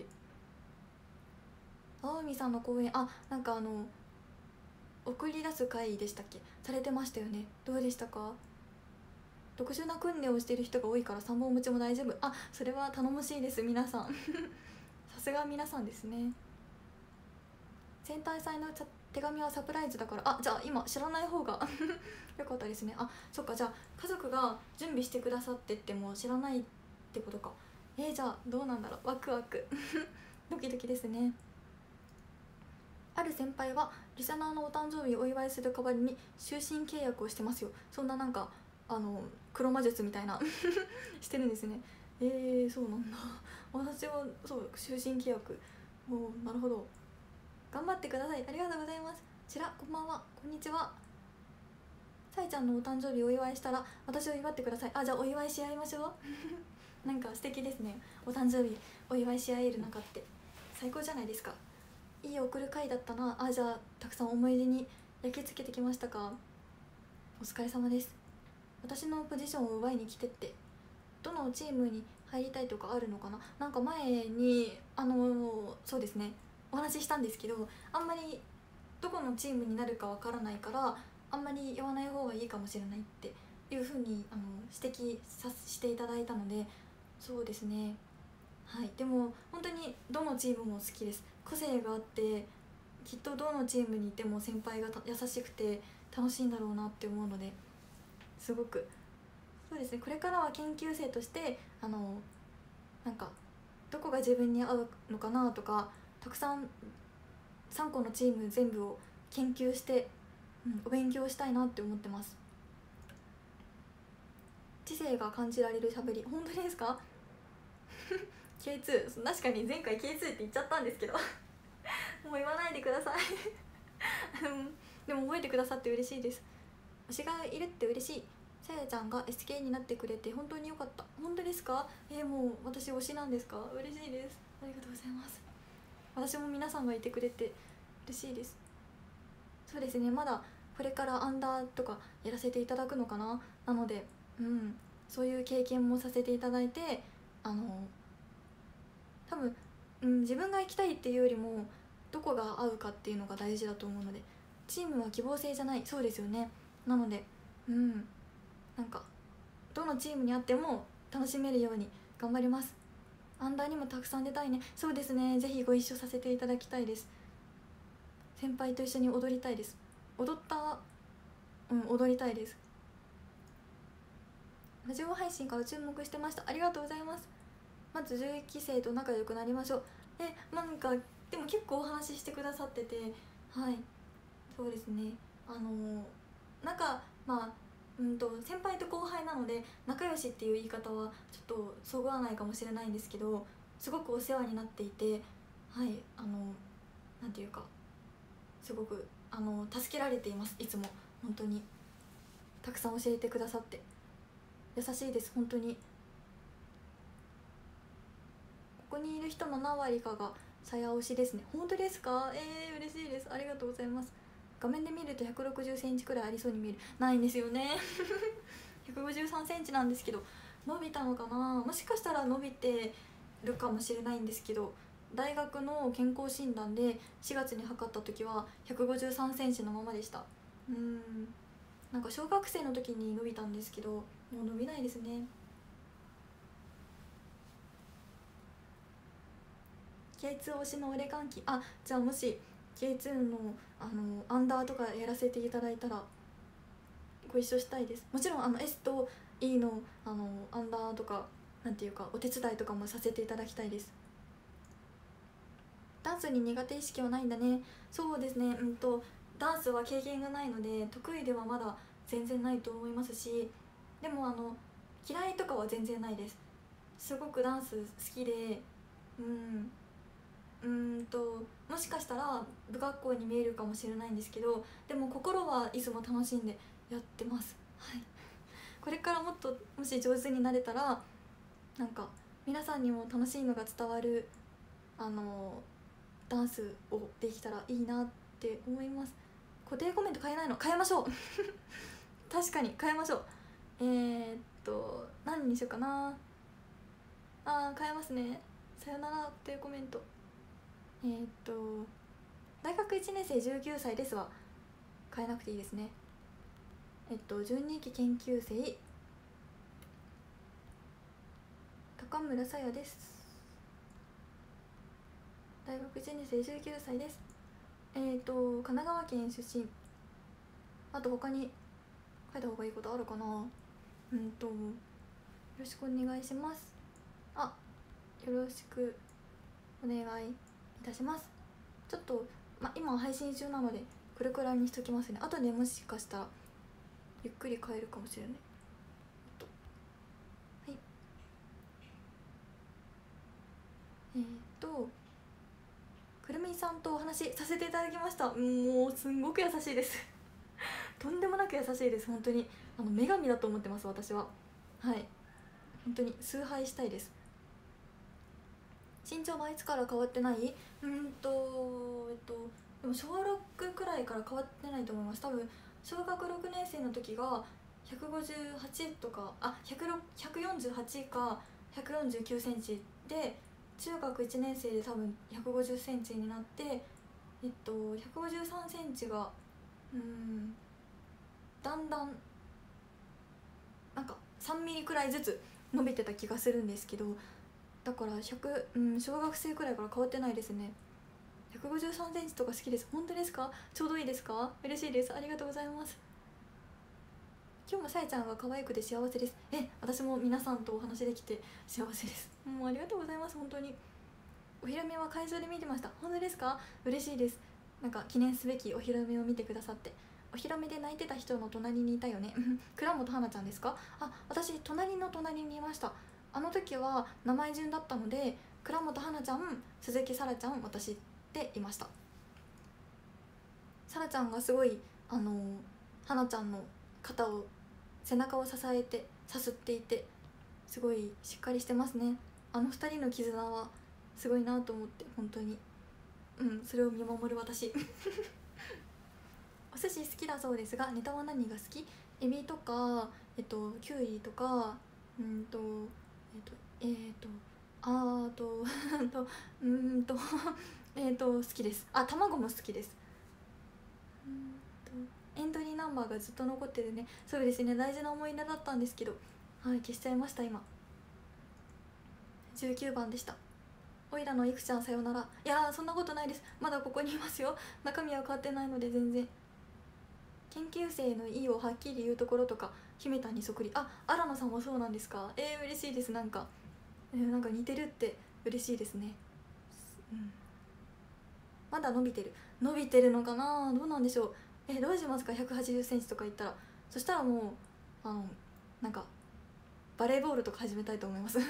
青海さんの講演、なんか送り出す会でしたっけ、されてましたよね。どうでしたか？特殊な訓練をしている人が多いから3本持ちも大丈夫。それは頼もしいです、皆さんさすが皆さんですね。戦隊祭の手紙はサプライズだから、じゃあ今知らない方がよかったですね。そっか、じゃあ家族が準備してくださってっても知らないってことか。じゃあどうなんだろう、ワクワクドキドキですね。ある先輩はリサナーのお誕生日をお祝いする代わりに終身契約をしてますよ。そんななんか黒魔術みたいなしてるんですね。そうなんだ。私はそう終身契約。なるほど。頑張ってください。ありがとうございます。こんばんは、こんにちは。さえちゃんのお誕生日をお祝いしたら私を祝ってください。じゃあお祝いし合いましょうなんか素敵ですね。お誕生日お祝いし合える中って最高じゃないですか。いい送る会だったな。じゃあたくさん思い出に焼き付けてきましたか。お疲れ様です。 私のポジションを奪いに来てって、どのチームに入りたいとかあるのかな。なんか前にそうですね、お話ししたんですけど、あんまりどこのチームになるかわからないからあんまり言わない方がいいかもしれないっていうふうに指摘させていただいたので、そうですね、はい。でも本当にどのチームも好きです。個性があって、きっとどのチームにいても先輩が優しくて楽しいんだろうなって思うので、すごくそうですね、これからは研究生としてなんかどこが自分に合うのかなとか、たくさん3個のチーム全部を研究して、お勉強したいなって思ってます。知性が感じられるしゃべり、本当ですか？ K2、 確かに前回 K2 って言っちゃったんですけどもう言わないでくださいでも覚えてくださって嬉しいです。推しがいるって嬉しい。さやちゃんが SK になってくれて本当に良かった。本当ですか？もう私推しなんですか？嬉しいです。ありがとうございます。私も皆さんがいてくれて嬉しいです。そうですね、まだこれからアンダーとかやらせていただくのかな。なのでそういう経験もさせていただいて、多分、自分が行きたいっていうよりもどこが合うかっていうのが大事だと思うので、チームは希望制じゃない。そうですよね。なのでなんかどのチームにあっても楽しめるように頑張ります。アンダーにもたくさん出たいね。そうですね、ぜひご一緒させていただきたいです。先輩と一緒に踊りたいです。踊りたいです。ラジオ配信から注目してました。ありがとうございます。まず11期生と仲良くなりましょう。なんかでも結構お話ししてくださってて、はい、そうですね、なんか先輩と後輩なので仲良しっていう言い方はちょっとそぐわないかもしれないんですけど、すごくお世話になっていて、はい、なんていうかすごく助けられています。いつも本当にたくさん教えてくださって優しいです。本当にここにいる人の何割かがさや推しですね。本当ですか？嬉しいです。ありがとうございます。画面で見ると160センチくらいありそうに見える。ないんですよね153センチなんですけど、伸びたのかな。もしかしたら伸びてるかもしれないんですけど、大学の健康診断で4月に測った時は153センチのままでした。なんか小学生の時に伸びたんですけど、もう伸びないですね。K2 推しの俺歓喜。じゃあもし K2 のアンダーとかやらせていただいたらご一緒したいです。もちろんS と E のアンダーとかなんていうかお手伝いとかもさせていただきたいです。ダンスに苦手意識はないんだね。そうですね、ダンスは経験がないので得意ではまだ全然ないと思いますし、でも嫌いとかは全然ないです。すごくダンス好きで、もしかしたら不格好に見えるかもしれないんですけど、でも心はいつも楽しんでやってます。はいこれからもっともし上手になれたら、なんか皆さんにも楽しいのが伝わるダンスをできたらいいなって思います。固定コメント変えないの？変えましょう確かに変えましょう。何にしようかな。変えますね。さよならっていうコメント。大学1年生19歳ですは変えなくていいですね。12期研究生高村さやです。大学1年生19歳です。神奈川県出身。あと他に書いた方がいいことあるかな。よろしくお願いします。よろしくお願いいたします。ちょっと、今配信中なのでこれくらいにしときますね。あとでもしかしたらゆっくり変えるかもしれない。はい。くるみさんとお話しさせていただきました。もうすんごく優しいですとんでもなく優しいです。本当に女神だと思ってます私は。はい、本当に崇拝したいです。身長はいつから変わってない？でも小6くらいから変わってないと思います。多分小学6年生の時が 158とか148か149センチで、中学1年生で多分150センチになって、153センチがだんだんなんか3ミリくらいずつ伸びてた気がするんですけど、だから小学生くらいから変わってないですね。153センチとか好きです。本当ですか？ちょうどいいですか？嬉しいです。ありがとうございます。今日もさえちゃんが可愛くて幸せです。私も皆さんとお話できて幸せです。もうありがとうございます。本当にお披露目は会場で見てました。本当ですか？嬉しいです。なんか記念すべきお披露目を見てくださって。お披露目で泣いてた人の隣にいたよね。倉本花ちゃんですか？私隣の隣にいました。あの時は名前順だったので、倉本花ちゃん、鈴木さらちゃん、私でいました。さらちゃんがすごい花ちゃんの背中を支えてさすっていて、すごいしっかりしてますね。2人の絆はすごいなと思って、本当にそれを見守る私お寿司好きだそうですが、ネタは何が好き？エビとかキュウリとかあと好きです。卵も好きです。エントリーナンバーがずっと残ってるね。そうですね、大事な思い出だったんですけど、消しちゃいました。今19番でした。おいらのいくちゃんさよなら。いやー、そんなことないです。まだここにいますよ。中身は変わってないので全然。研究生の意をはっきり言うところとか、姫たんにそっくり。新野さんもそうなんですか？嬉しいです。なんか似てるって嬉しいですね。まだ伸びてるのかな？どうなんでしょう。どうしますか？180センチとかいったら。そしたらもうなんかバレーボールとか始めたいと思います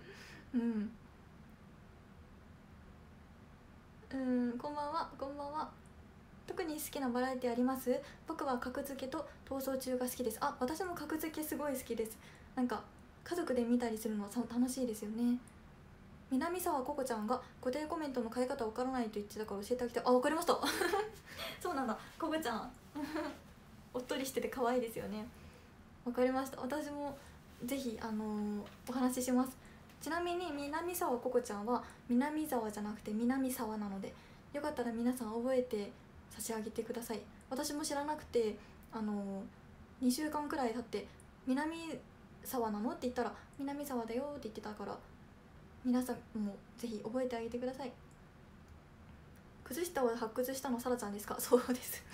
こんばんは。特に好きなバラエティあります？僕は格付けと逃走中が好きです。私も格付けすごい好きです。なんか家族で見たりするのは楽しいですよね。南沢ココちゃんが固定コメントの変え方わからないと言ってたから教えてあげて。わかりましたそうなんだ、ココちゃんおっとりしてて可愛いですよね。わかりました。私もぜひお話しします。ちなみに南沢ココちゃんは南沢じゃなくて南沢なので、よかったら皆さん覚えて差し上げてください。私も知らなくて2週間くらい経って南沢なのって言ったら南沢だよって言ってたから、皆さんもぜひ覚えてあげてください。靴下を発掘したのさらちゃんですか？そうです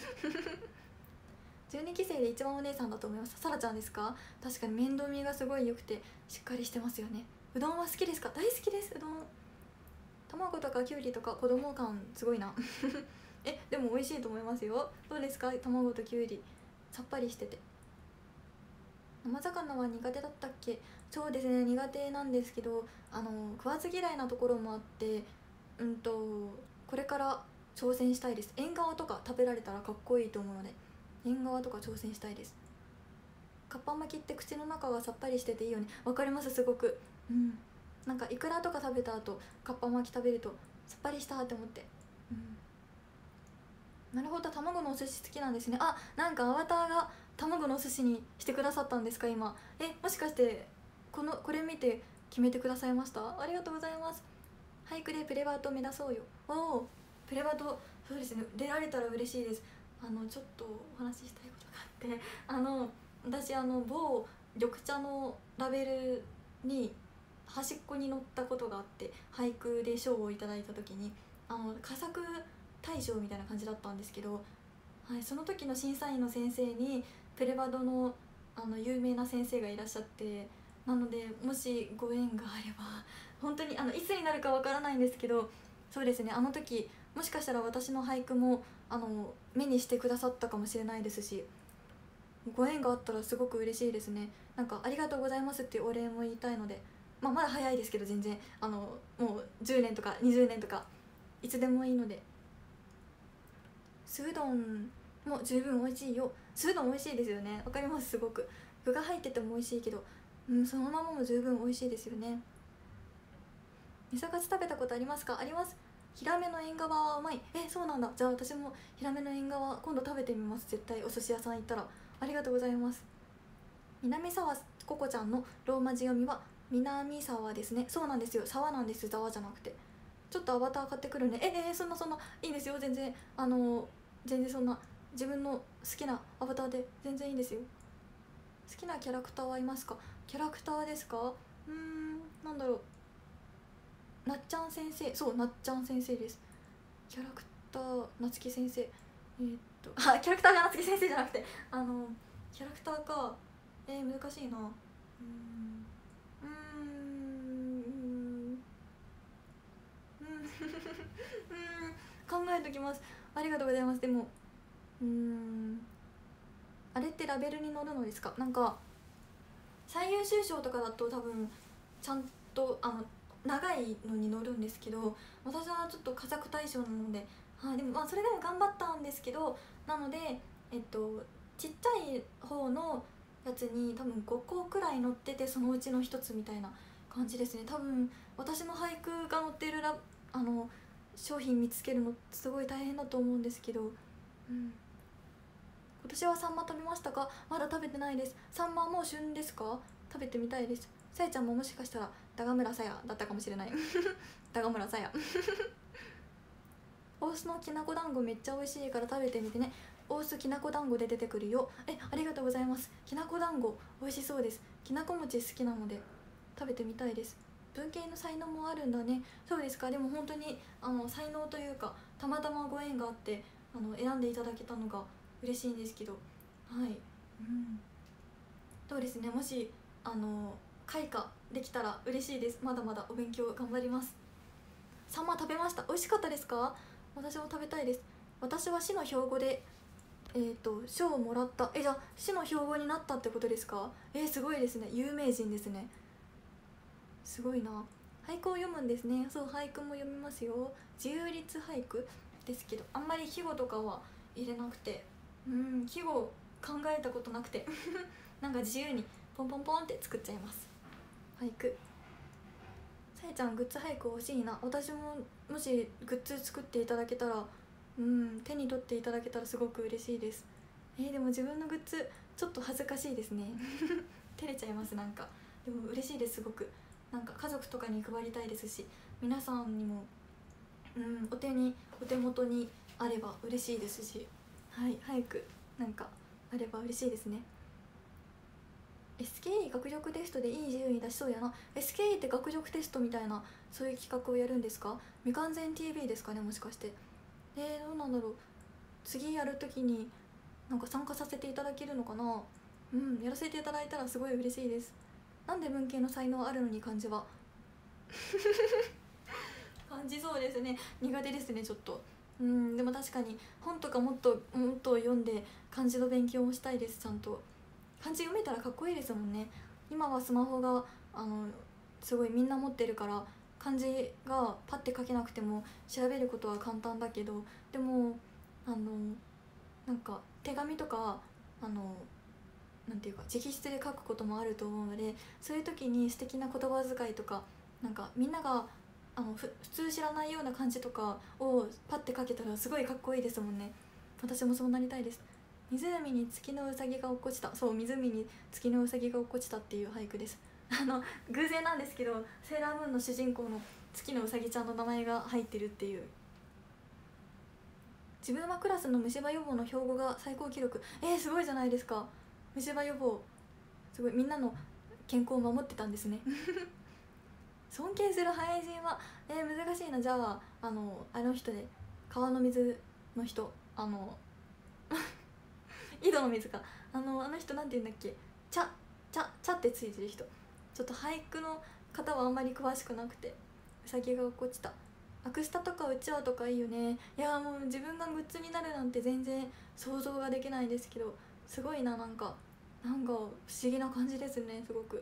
12期生で一番お姉さんだと思います。さらちゃんですか？確かに面倒見がすごい良くてしっかりしてますよね。うどんは好きですか？大好きです。うどん、卵とかきゅうりとか子供感すごいなでも美味しいと思いますよ。どうですか？卵ときゅうりさっぱりしてて。生魚は苦手だったっけ？そうですね、苦手なんですけど食わず嫌いなところもあって、これから挑戦したいです。縁側とか食べられたらかっこいいと思うので、縁側とか挑戦したいです。かっぱ巻きって口の中がさっぱりしてていいよね。わかります、すごく。なんかイクラとか食べた後かっぱ巻き食べるとさっぱりしたって思って。なるほど、卵のお寿司好きなんですね。なんかアバターが卵のお寿司にしてくださったんですか今。もしかしてこれ見て決めてくださいました？ありがとうございます。俳句でプレバト目指そうよ。プレバト、そうですね、出られたら嬉しいです。ちょっとお話ししたいことがあって私某緑茶のラベルに端っこに載ったことがあって、俳句で賞をいただいた時に佳作大賞みたいな感じだったんですけど、その時の審査員の先生にプレバドの有名な先生がいらっしゃって、なのでもしご縁があれば本当にいつになるかわからないんですけど、そうですね、時もしかしたら私の俳句も目にしてくださったかもしれないですし、ご縁があったらすごく嬉しいですね。なんかありがとうございますっていうお礼も言いたいので、まだ早いですけど全然もう10年とか20年とかいつでもいいので。酢うどんも十分美味しいよ。酢うどん美味しいですよね。わかります、すごく具が入ってても美味しいけど、そのままも十分美味しいですよね。味噌カツ食べたことありますか？あります。ヒラメの縁側はうまい。そうなんだ。じゃあ私もヒラメの縁側今度食べてみます。絶対お寿司屋さん行ったら。ありがとうございます。 南沢ココちゃんのローマ字読みは南沢ですね。そうなんですよ、沢なんです、沢じゃなくて。ちょっとアバター買ってくるね。そんないいんですよ、全然。全然そんな自分の好きなアバターで全然いいんですよ。好きなキャラクターはいますか？キャラクターですか？なんだろう、なっちゃん先生。そう、なっちゃん先生です。キャラクターなつき先生、キャラクターがなつき先生じゃなくてキャラクターか。難しいな。考えときます。ありがとうございます。でもあれってラベルに載るのですか？なんか最優秀賞とかだと多分ちゃんと長いのに載るんですけど、私はちょっと佳作大賞なので、でもそれでも頑張ったんですけど、なのでちっちゃい方のやつに多分5個くらい載ってて、そのうちの1つみたいな感じですね。多分私の俳句が載ってる商品見つけるのすごい大変だと思うんですけど、今年はサンマ食べましたか？まだ食べてないです。サンマはもう旬ですか？食べてみたいです。さやちゃんももしかしたらダガムラさやだったかもしれないダガムラさや大須のきなこ団子めっちゃ美味しいから食べてみてね。大須きなこ団子で出てくるよ。ありがとうございます。きなこ団子美味しそうです。きなこ餅好きなので食べてみたいです。文系の才能もあるんだね。そうですか。でも本当に才能というか、たまたまご縁があって選んでいただけたのが嬉しいんですけど、そうですね。もし開花できたら嬉しいです。まだまだお勉強頑張ります。サンマ食べました。美味しかったですか？私も食べたいです。私は市の標語で賞をもらった。じゃあ市の標語になったってことですか？すごいですね。有名人ですね。すごいな。俳句を読むんですね。そう、俳句も読みますよ。自由律俳句ですけど、あんまり季語とかは入れなくて、季語考えたことなくてなんか自由にポンポンポンって作っちゃいます。俳句。さやちゃんグッズ俳句欲しいな。私ももしグッズ作っていただけたら、手に取っていただけたらすごく嬉しいです。でも自分のグッズちょっと恥ずかしいですね照れちゃいます。なんかでも嬉しいです。すごくなんか家族とかに配りたいですし、皆さんにもお手元にあれば嬉しいですし、早くなんかあれば嬉しいですね。SKE 学力テストでいい順位出しそうやな。 SKE って学力テストみたいな、そういう企画をやるんですか？未完全 TV ですかね、もしかして。どうなんだろう。次やるときになんか参加させていただけるのかな。やらせていただいたらすごい嬉しいです。なんで文系の才能あるのに漢字は漢字そうですね、苦手ですねちょっと。でも確かに本とかもっと読んで漢字の勉強もしたいです。ちゃんと漢字読めたらかっこいいですもんね。今はスマホがすごいみんな持ってるから、漢字がパッて書けなくても調べることは簡単だけど、でもなんか手紙とかなんていうか直筆で書くこともあると思うので、そういう時に素敵な言葉遣いとか、なんかみんなが普通知らないような漢字とかをパッて書けたらすごいかっこいいですもんね。私もそうなりたいです。湖に月のうさぎが落っこちた。そう、湖に月のうさぎが落っこちたっていう俳句です。偶然なんですけど、セーラームーンの主人公の月のうさぎちゃんの名前が入ってるっていう。自分はクラスの虫歯予防の標語が最高記録。すごいじゃないですか。虫歯予防すごい、みんなの健康を守ってたんですね尊敬する俳人は難しいな。じゃああの人で、川の水の人、井戸の水か、あの人なんて言うんだっけ、茶ってついてる人。ちょっと俳句の方はあんまり詳しくなくて。うさぎが落っこちた。アクスタとかうちわとかいいよね。いやもう自分がグッズになるなんて全然想像ができないですけど、すごいな。なんか不思議な感じですね、すごく。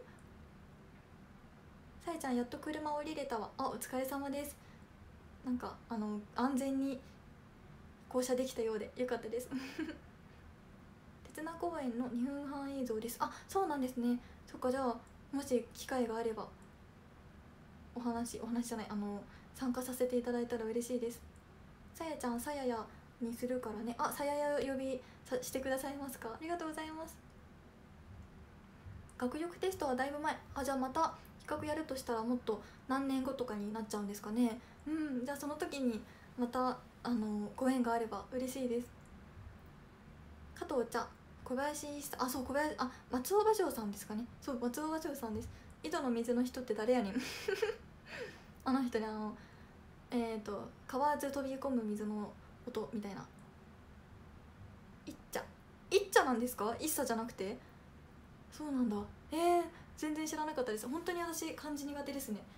さえちゃんやっと車降りれたわ。お疲れ様です。なんか安全に降車できたようでよかったです鉄名公園の2分半映像です。そうなんですね。そっか、じゃあもし機会があればお話じゃない、参加させていただいたら嬉しいです。さやちゃんさややにするからね。さやや呼びしてくださいますか？ありがとうございます。 学力テストはだいぶ前。じゃあまた企画やるとしたらもっと何年後とかになっちゃうんですかね。じゃあその時にまたご縁があれば嬉しいです。加藤茶、小林一茶、そう、松尾芭蕉さんですかね。そう、松尾芭蕉さんです。井戸の水の人って誰やねんあの人に買わず飛び込む水の音みたいな。いっちゃなんですか？一茶じゃなくて。そうなんだ。全然知らなかったです。本当に私漢字苦手ですね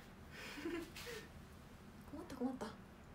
困った。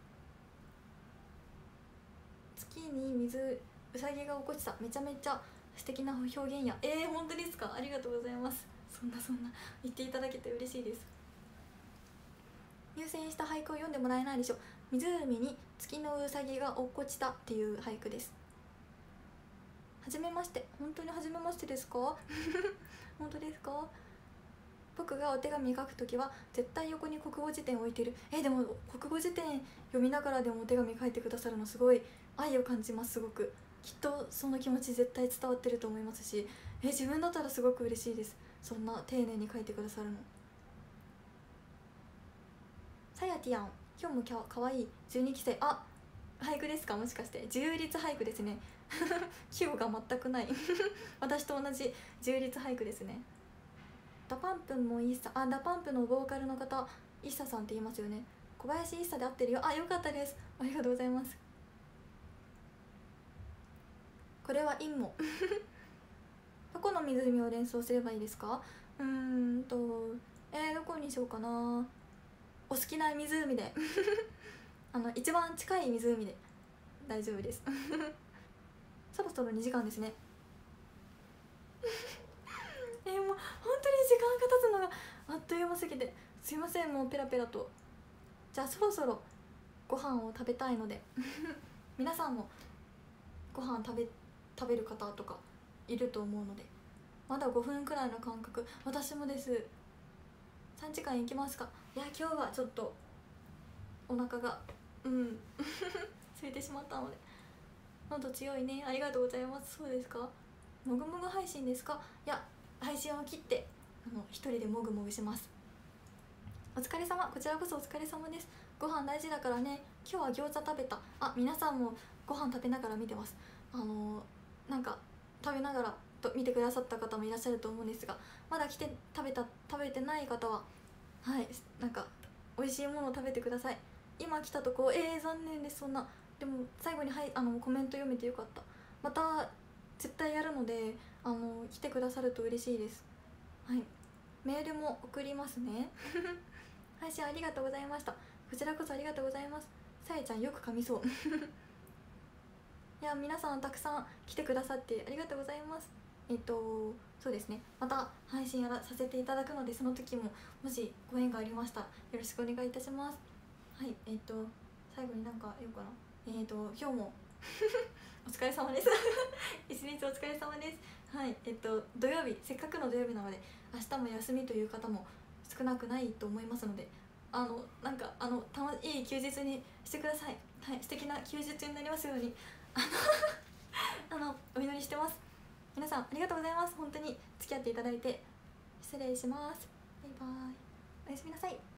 月に水、うさぎが落っこちた。めちゃめちゃ素敵な表現や。本当ですか？ありがとうございます。そんな言っていただけて嬉しいです。入選した俳句を読んでもらえないでしょ。湖に月のうさぎが落っこちたっていう俳句です。はじめまして。本当にはじめましてですか本当ですか？僕がお手紙書くときは絶対横に国語辞典を置いてる。でも国語辞典読みながらでもお手紙書いてくださるのすごい愛を感じます。すごくきっとその気持ち絶対伝わってると思いますし、自分だったらすごく嬉しいです。そんな丁寧に書いてくださるの。さやティアン、今日もかわいい12期生。俳句ですか？もしかして自由律俳句ですね季語が全くない私と同じ自由律俳句ですね。ダパンプもイッサ、ダパンプのボーカルの方、イッサさんって言いますよね。小林イッサで合ってるよ。よかったです。ありがとうございます。これは陰もどこの湖を連想すればいいですか？どこにしようかな。お好きな湖で一番近い湖で大丈夫ですそろそろ2時間ですねもう本当に時間が経つのがあっという間すぎてすいません。もうペラペラと。じゃあそろそろご飯を食べたいので皆さんもご飯食べる方とかいると思うので、まだ5分くらいの間隔。私もです。3時間いきますか？いや今日はちょっとお腹が空いてしまったので。喉強いね。ありがとうございます。そうですか？もぐもぐ配信ですか？いや配信を切って一人でもぐもぐします。お疲れ様。こちらこそお疲れ様です。ご飯大事だからね。今日は餃子食べた。皆さんもご飯食べながら見てます。なんか食べながら見てくださった方もいらっしゃると思うんですが、まだ来て食べてない方はなんか美味しいものを食べてください。今来たとこ残念です。そんな。でも最後にコメント読めてよかった。また絶対やるので来てくださると嬉しいです。メールも送りますね配信ありがとうございました。こちらこそありがとうございます。さえちゃんよく噛みそういや皆さんたくさん来てくださってありがとうございます。そうですね、また配信させていただくので、その時ももしご縁がありましたらよろしくお願いいたします。最後に何か言おうかな。今日もお疲れ様です一日お疲れ様です。土曜日、せっかくの土曜日なので明日も休みという方も少なくないと思いますので、いい休日にしてください。素敵な休日になりますようにお祈りしてます。皆さんありがとうございます。本当に付き合っていただいて。失礼します。バイバイ。おやすみなさい。